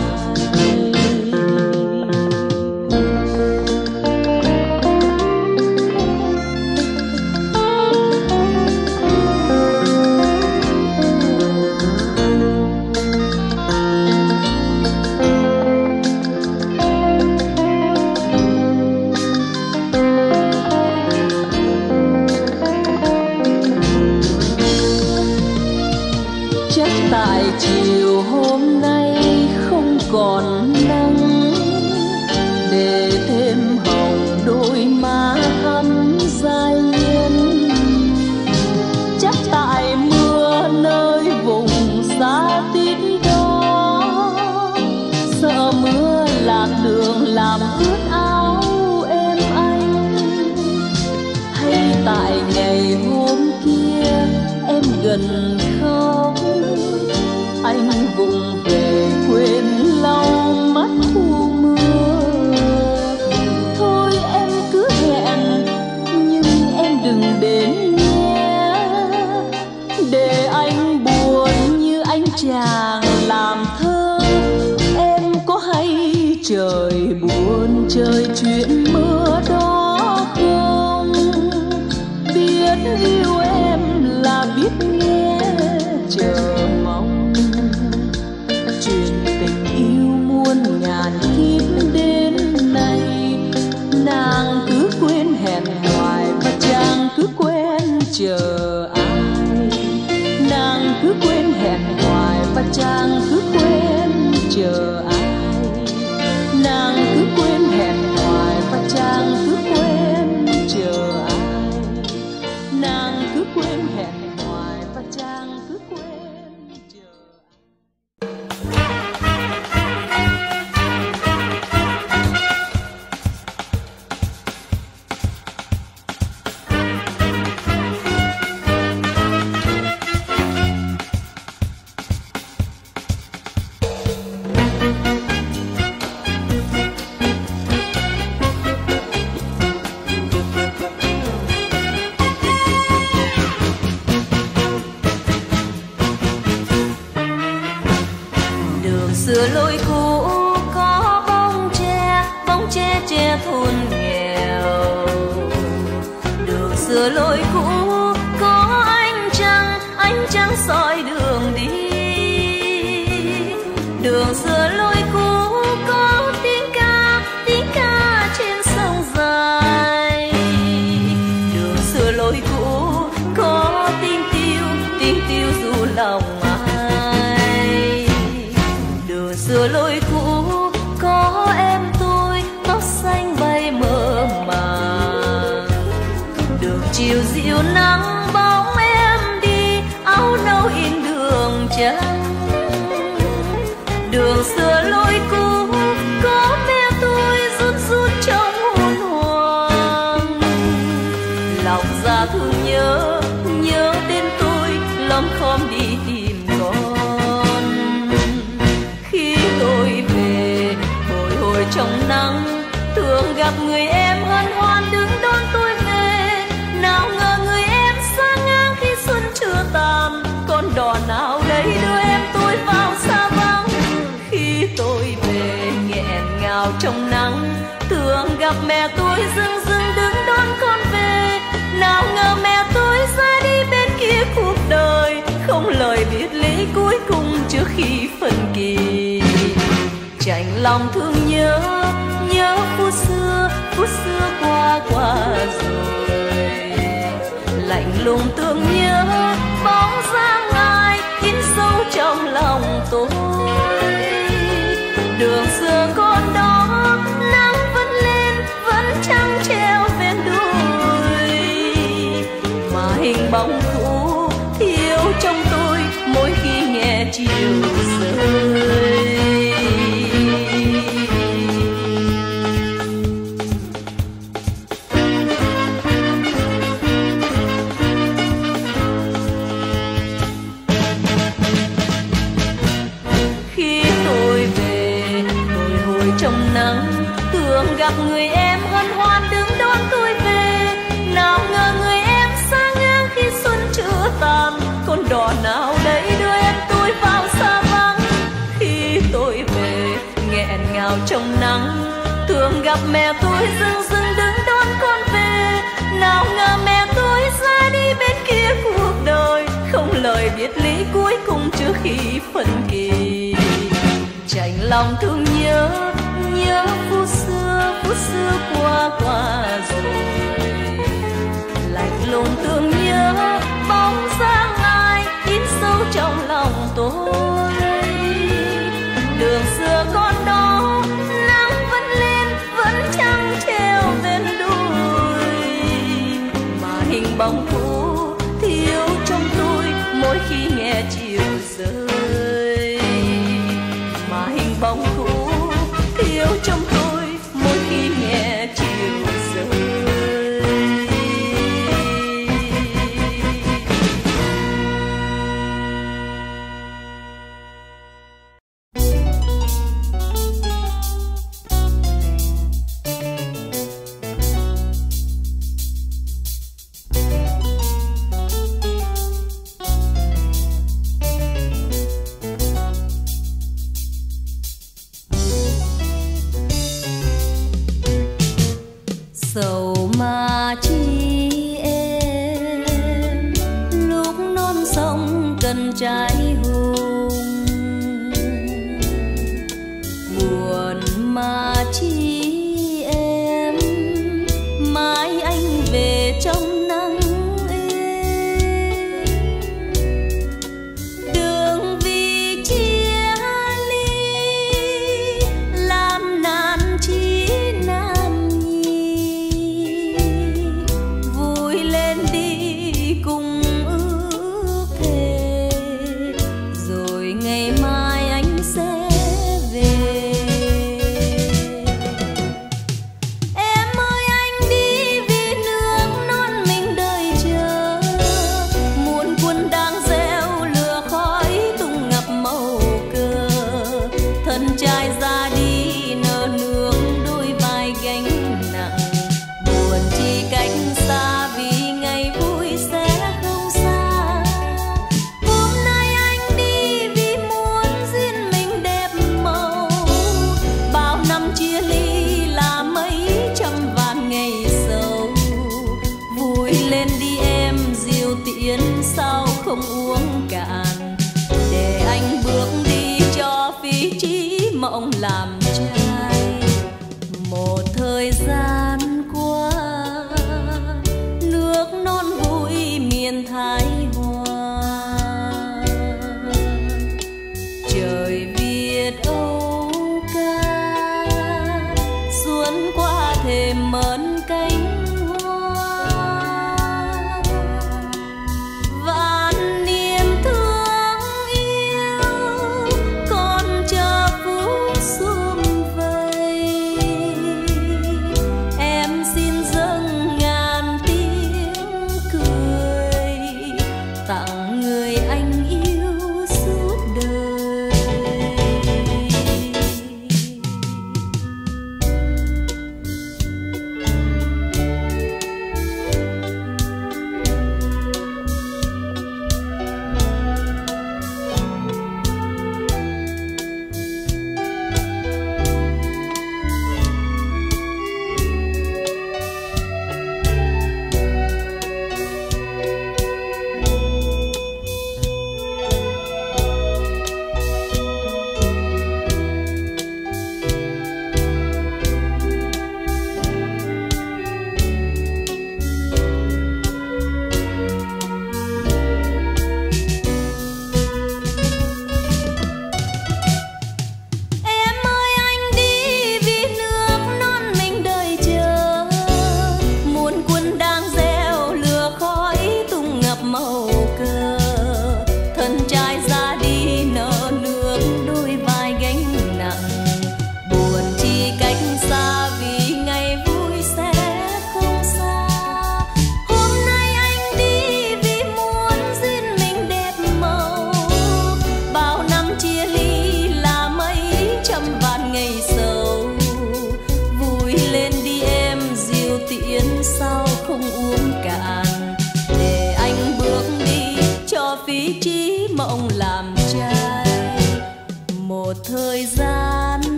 Tại chiều hôm nay không còn nắng, để thêm hồng đôi má thắm dai nhân. Chắc tại mưa nơi vùng xa tít đó, sợ mưa lạc đường làm ướt áo em anh. Hay tại ngày hôm kia em gần khóc, anh vùng về quên lau mắt mù mưa. Thôi em cứ hẹn nhưng em đừng đến nhé, để anh buồn như anh chàng làm thơ. Em có hay trời buồn trời chuyện mưa đó không? Biết yêu em là biết nghe chờ mong, chuyện tình yêu muôn ngàn kiếp đến nay. Nàng cứ quên hẹn hoài và chàng cứ quên chờ ai. Nàng cứ quên hẹn hoài và chàng cứ quên chờ ai. Nàng cứ quên hẹn hoài và chàng cứ quên chờ ai. Nàng cứ quên hẹn hoài và chàng cứ quên chờ ai. Xưa lối cũ có bóng tre che thôn nghèo. Đường xưa lối cũ có ánh trăng soi đường đi. Đường xưa lối cũ có tiếng ca trên sông dài. Đường xưa lối cũ có tiếng tiêu du lòng ai. Đường xưa lối cũ có em tôi tóc xanh bay mơ màng. Đường chiều dịu nắng bóng em đi, áo nâu in đường trắng. Đường xưa lối cũ có mẹ tôi rút rút trong hồn hoàng. Lòng ra thương nhớ, nhớ đến tôi lom khom đi tìm con. Khi tôi về bồi hồi trong nắng, thường gặp người em hân hoan đứng đón tôi về. Nào ngờ người em xa ngang khi xuân chưa tàn, con đò nào đây đưa em tôi vào xa vắng. Khi tôi về nghẹn ngào trong nắng, thường gặp mẹ tôi dưng dưng đứng đón con về. Nào ngờ mẹ tôi ra đi bên kia cuộc đời, không lời biệt ly cuối cùng trước khi phân kỳ. Chạnh lòng thương nhớ, nhớ phút xưa qua rồi. Lạnh lùng thương nhớ bóng dáng ai in sâu trong lòng tôi. Đường xưa con đó nắng vẫn lên, vẫn trăng treo bên đuôi. Mà hình bóng cũ thiếu trong tôi mỗi khi nghe chiều rơi. Gặp người em hân hoan đứng đón tôi về. Nào ngờ người em xa ngang khi xuân chưa tàn, con đò nào đây đưa em tôi vào xa vắng. Khi tôi về nghẹn ngào trong nắng, thường gặp mẹ tôi dưng dưng đứng đón con về. Nào ngờ mẹ tôi ra đi bên kia cuộc đời, không lời biệt ly cuối cùng trước khi phân kỳ. Chạnh lòng thương nhớ, nhớ phút xưa qua rồi. Lạnh lùng thương nhớ bóng dáng ai in sâu trong lòng tôi. Đường xưa con đó nắng vẫn lên, vẫn trăng treo bên đuôi. Mà hình bóng cũ thiếu trong tôi mỗi khi nghe chiều rơi. Mà hình bóng cũ thiếu trong tôi mỗi khi nghe chiều rơi. Sầu mà chi em lúc non sông cần trái hùng, buồn mà chi em mãi anh về trong nắng êm. Đường vì chia ly làm nạn chi nam nhi, vui lên đi cùng ước thề, rồi ngày mai anh sẽ về. Em ơi anh đi vì nước non mình đợi chờ, muôn quân đang gieo lửa khói tung ngập màu cờ. Thân trai ra đi nợ nương đôi vai gánh nặng, buồn chi cách xa vì ngày vui sẽ không xa. Hôm nay anh đi vì muốn duyên mình đẹp màu, bao năm chia ly là mấy trăm vạn ngày sầu. Vui lên đi em diệu tiễn sao không uống cạn, để anh bước đi cho phí chí mộng làm trai. Một thời gian qua nước non vui miền Thái Hòa, trời Việt Âu ca xuân qua thềm mơn cánh hoa.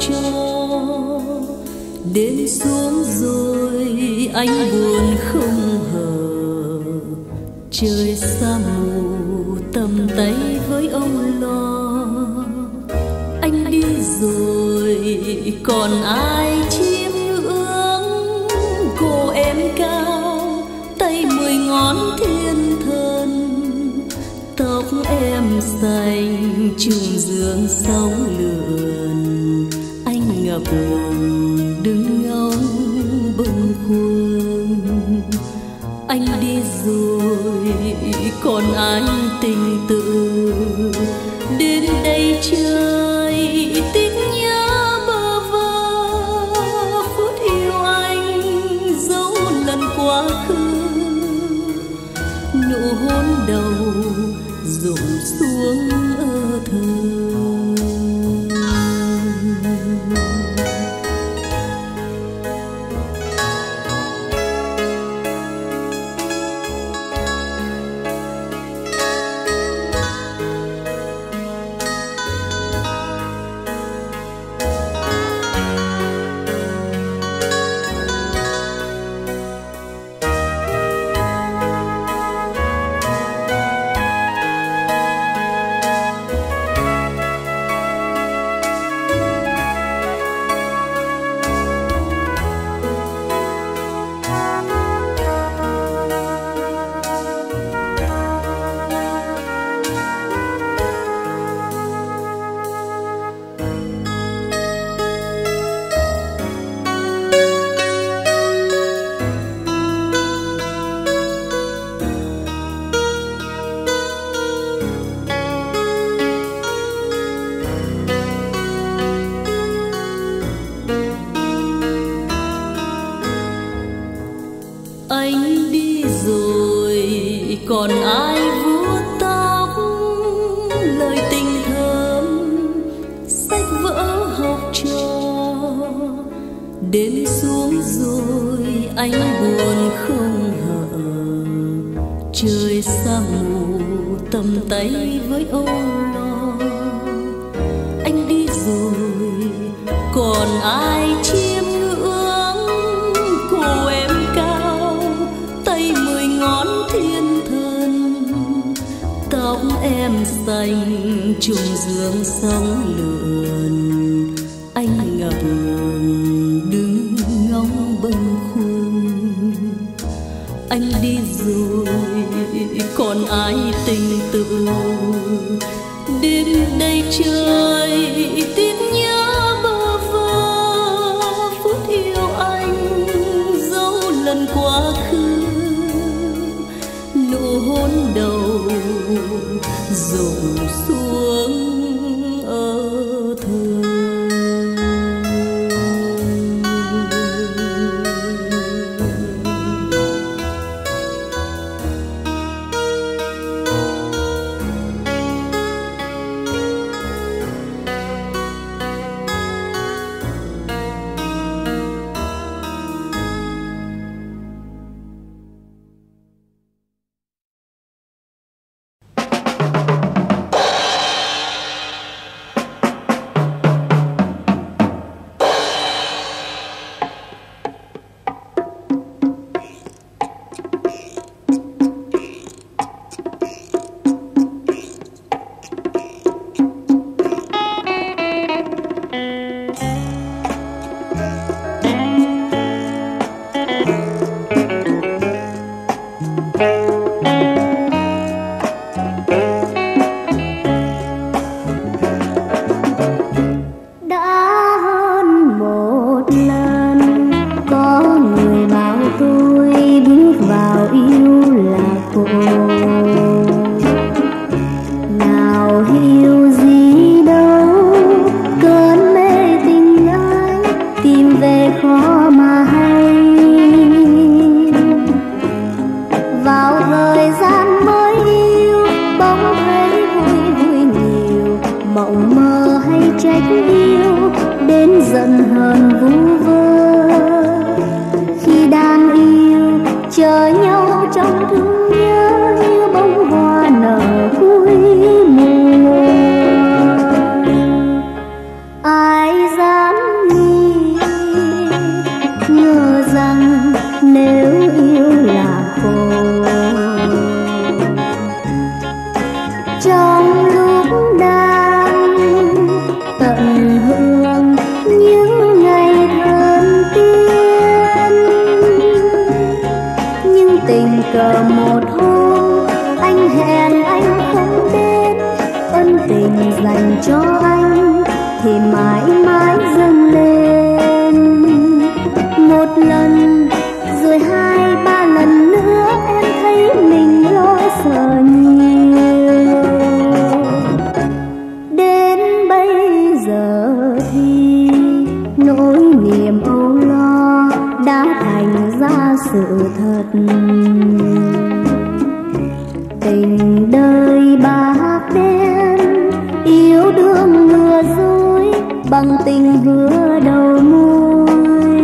cho. Đêm xuống rồi anh buồn không hờ, trời xa mù tầm tay với ông lo. Anh đi rồi còn ai chiêm ngưỡng, cô em cao tay 10 ngón thiên thần, tóc em xanh trùng dương sóng lượn. Anh ngập ngừng đứng ngóng bâng khuâng, anh đi rồi còn ai tình tự. Đến đây trời tiếc nhớ bơ vơ, phút yêu anh dấu lần quá khứ. Nụ hôn đầu rụng xuống ở thờ. Anh đi rồi còn ai vuốt tóc, lời tình thơm sách vỡ học trò. Đêm xuống rồi anh buồn không hờ, trời xa mù tầm tay với âu lo. Anh đi rồi còn ai chiêm ngưỡng, cô em cao tay 10 ngón thiên thần, tóc em xanh trùng dương sóng lượn. Anh ngập ngừng đứng ngóng bâng khuâng, anh đi rồi còn ai tình tự. Đến đây trời tiếc nhớ bơ vơ, phút yêu anh dấu lần quá khứ. Nụ hôn đầu rụng xuống ở thờ. Ai dám tình dành cho anh thì mãi mãi dâng lên. Một lần rồi hai ba lần nữa em thấy mình lo sợ nhiều. Đến bây giờ thì nỗi niềm âu lo đã thành ra sự thật. Tình đời bạc đen yêu đương lừa dối bằng tình hứa đầu môi.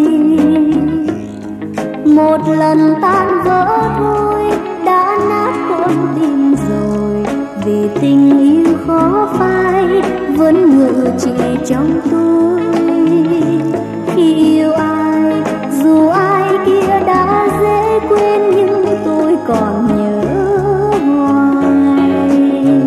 Một lần tan vỡ thôi đã nát con tim rồi, vì tình yêu khó phai vẫn ngự trị trong tôi. Khi yêu ai dù ai kia đã dễ quên nhưng tôi còn nhớ hoài.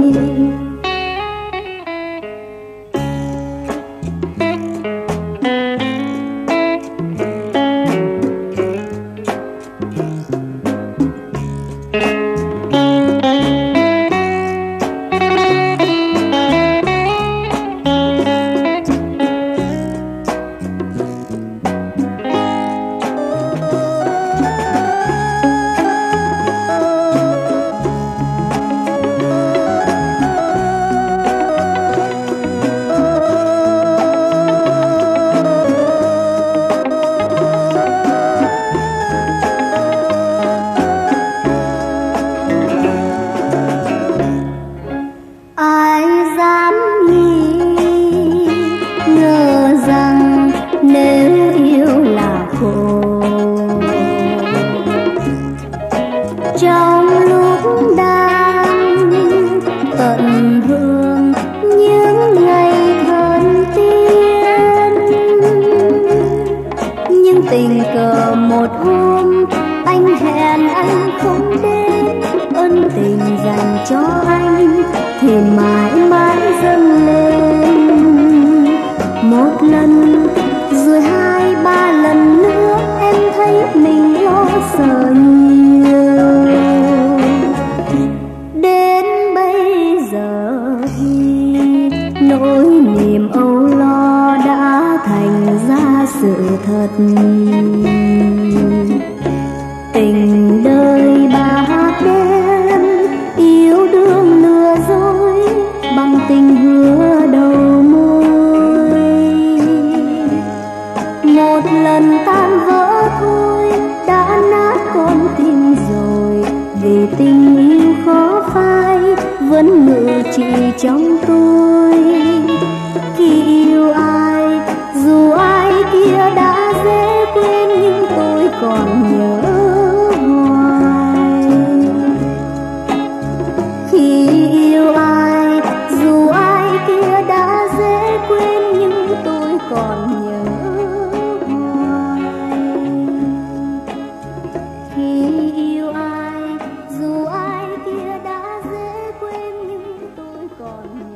Tình cờ một hôm anh hẹn anh không đến, ân tình dành cho anh thì mãi mãi dâng lên. Một lần rồi hai ba lần nữa em thấy mình lo sợ nhiều. Đến bây giờ thì nỗi niềm âu lo đã thành ra sự thật. Tình đời bạc đen yêu đương lừa dối bằng tình hứa đầu môi. Một lần tan vỡ thôi đã nát con tim rồi, vì tình yêu khó phai vẫn ngự trị trong tôi. Khi yêu ai dù ai kia đã dễ quên nhưng tôi còn nhớ hoài. Khi yêu ai dù ai kia đã dễ quên nhưng tôi còn nhớ hoài. Khi yêu ai dù ai kia đã dễ quên nhưng tôi còn nhớ.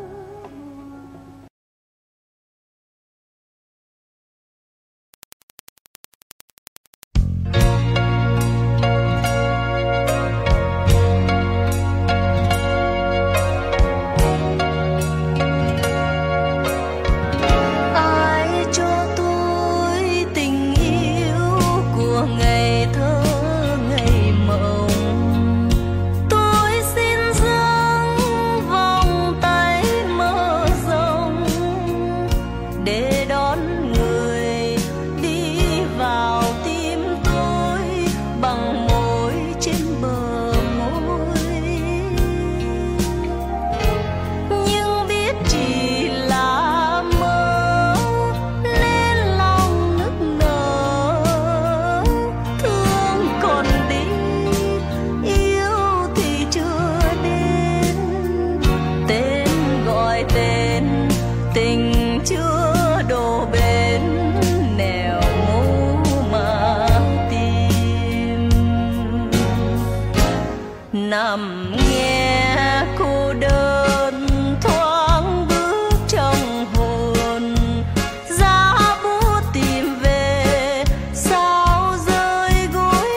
nằm nghe cô đơn thoáng bước trong hồn, giá bút tìm về sao rơi gối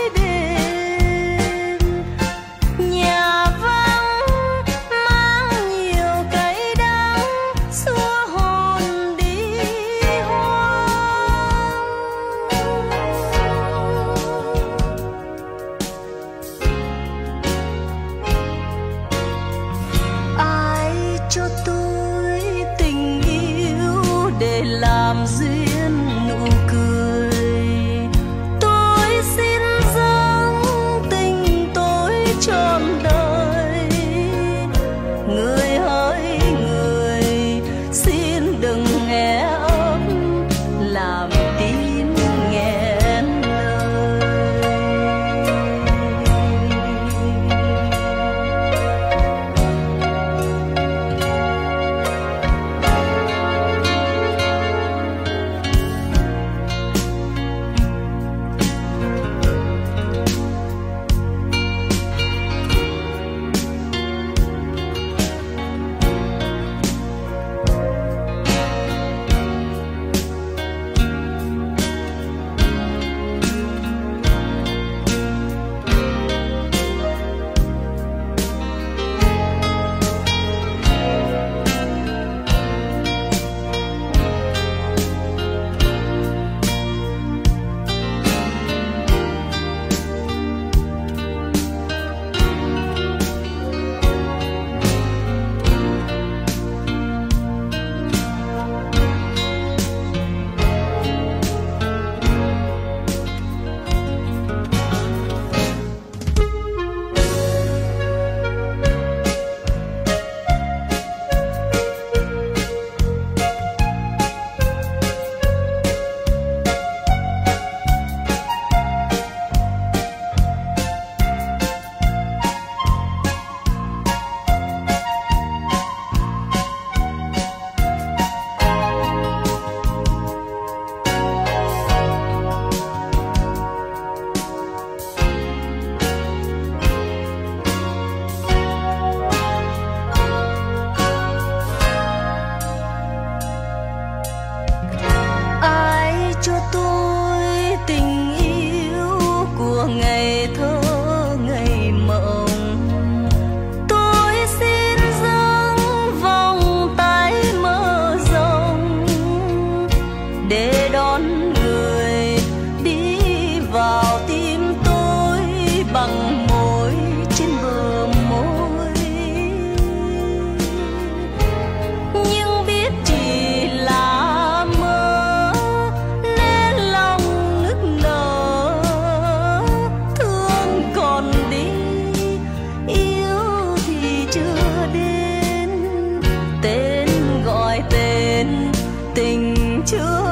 đêm. Nhà vắng mang nhiều rồi làm duyên nụ cười. Tôi xin dâng tình tôi trọn đời. Người hỡi người, xin đừng nghe ấp làm tim nghẹn lời. Cho tôi tình yêu của ngày thơ ngày mộng. Tôi xin dâng vòng tay mở rộng để đón người đi vào tim tôi bằng môi trên bờ môi. Nhưng biết chỉ là mơ nên lòng nức nở, thương còn đi, yêu thì chưa đến, tên gọi tên tình chưa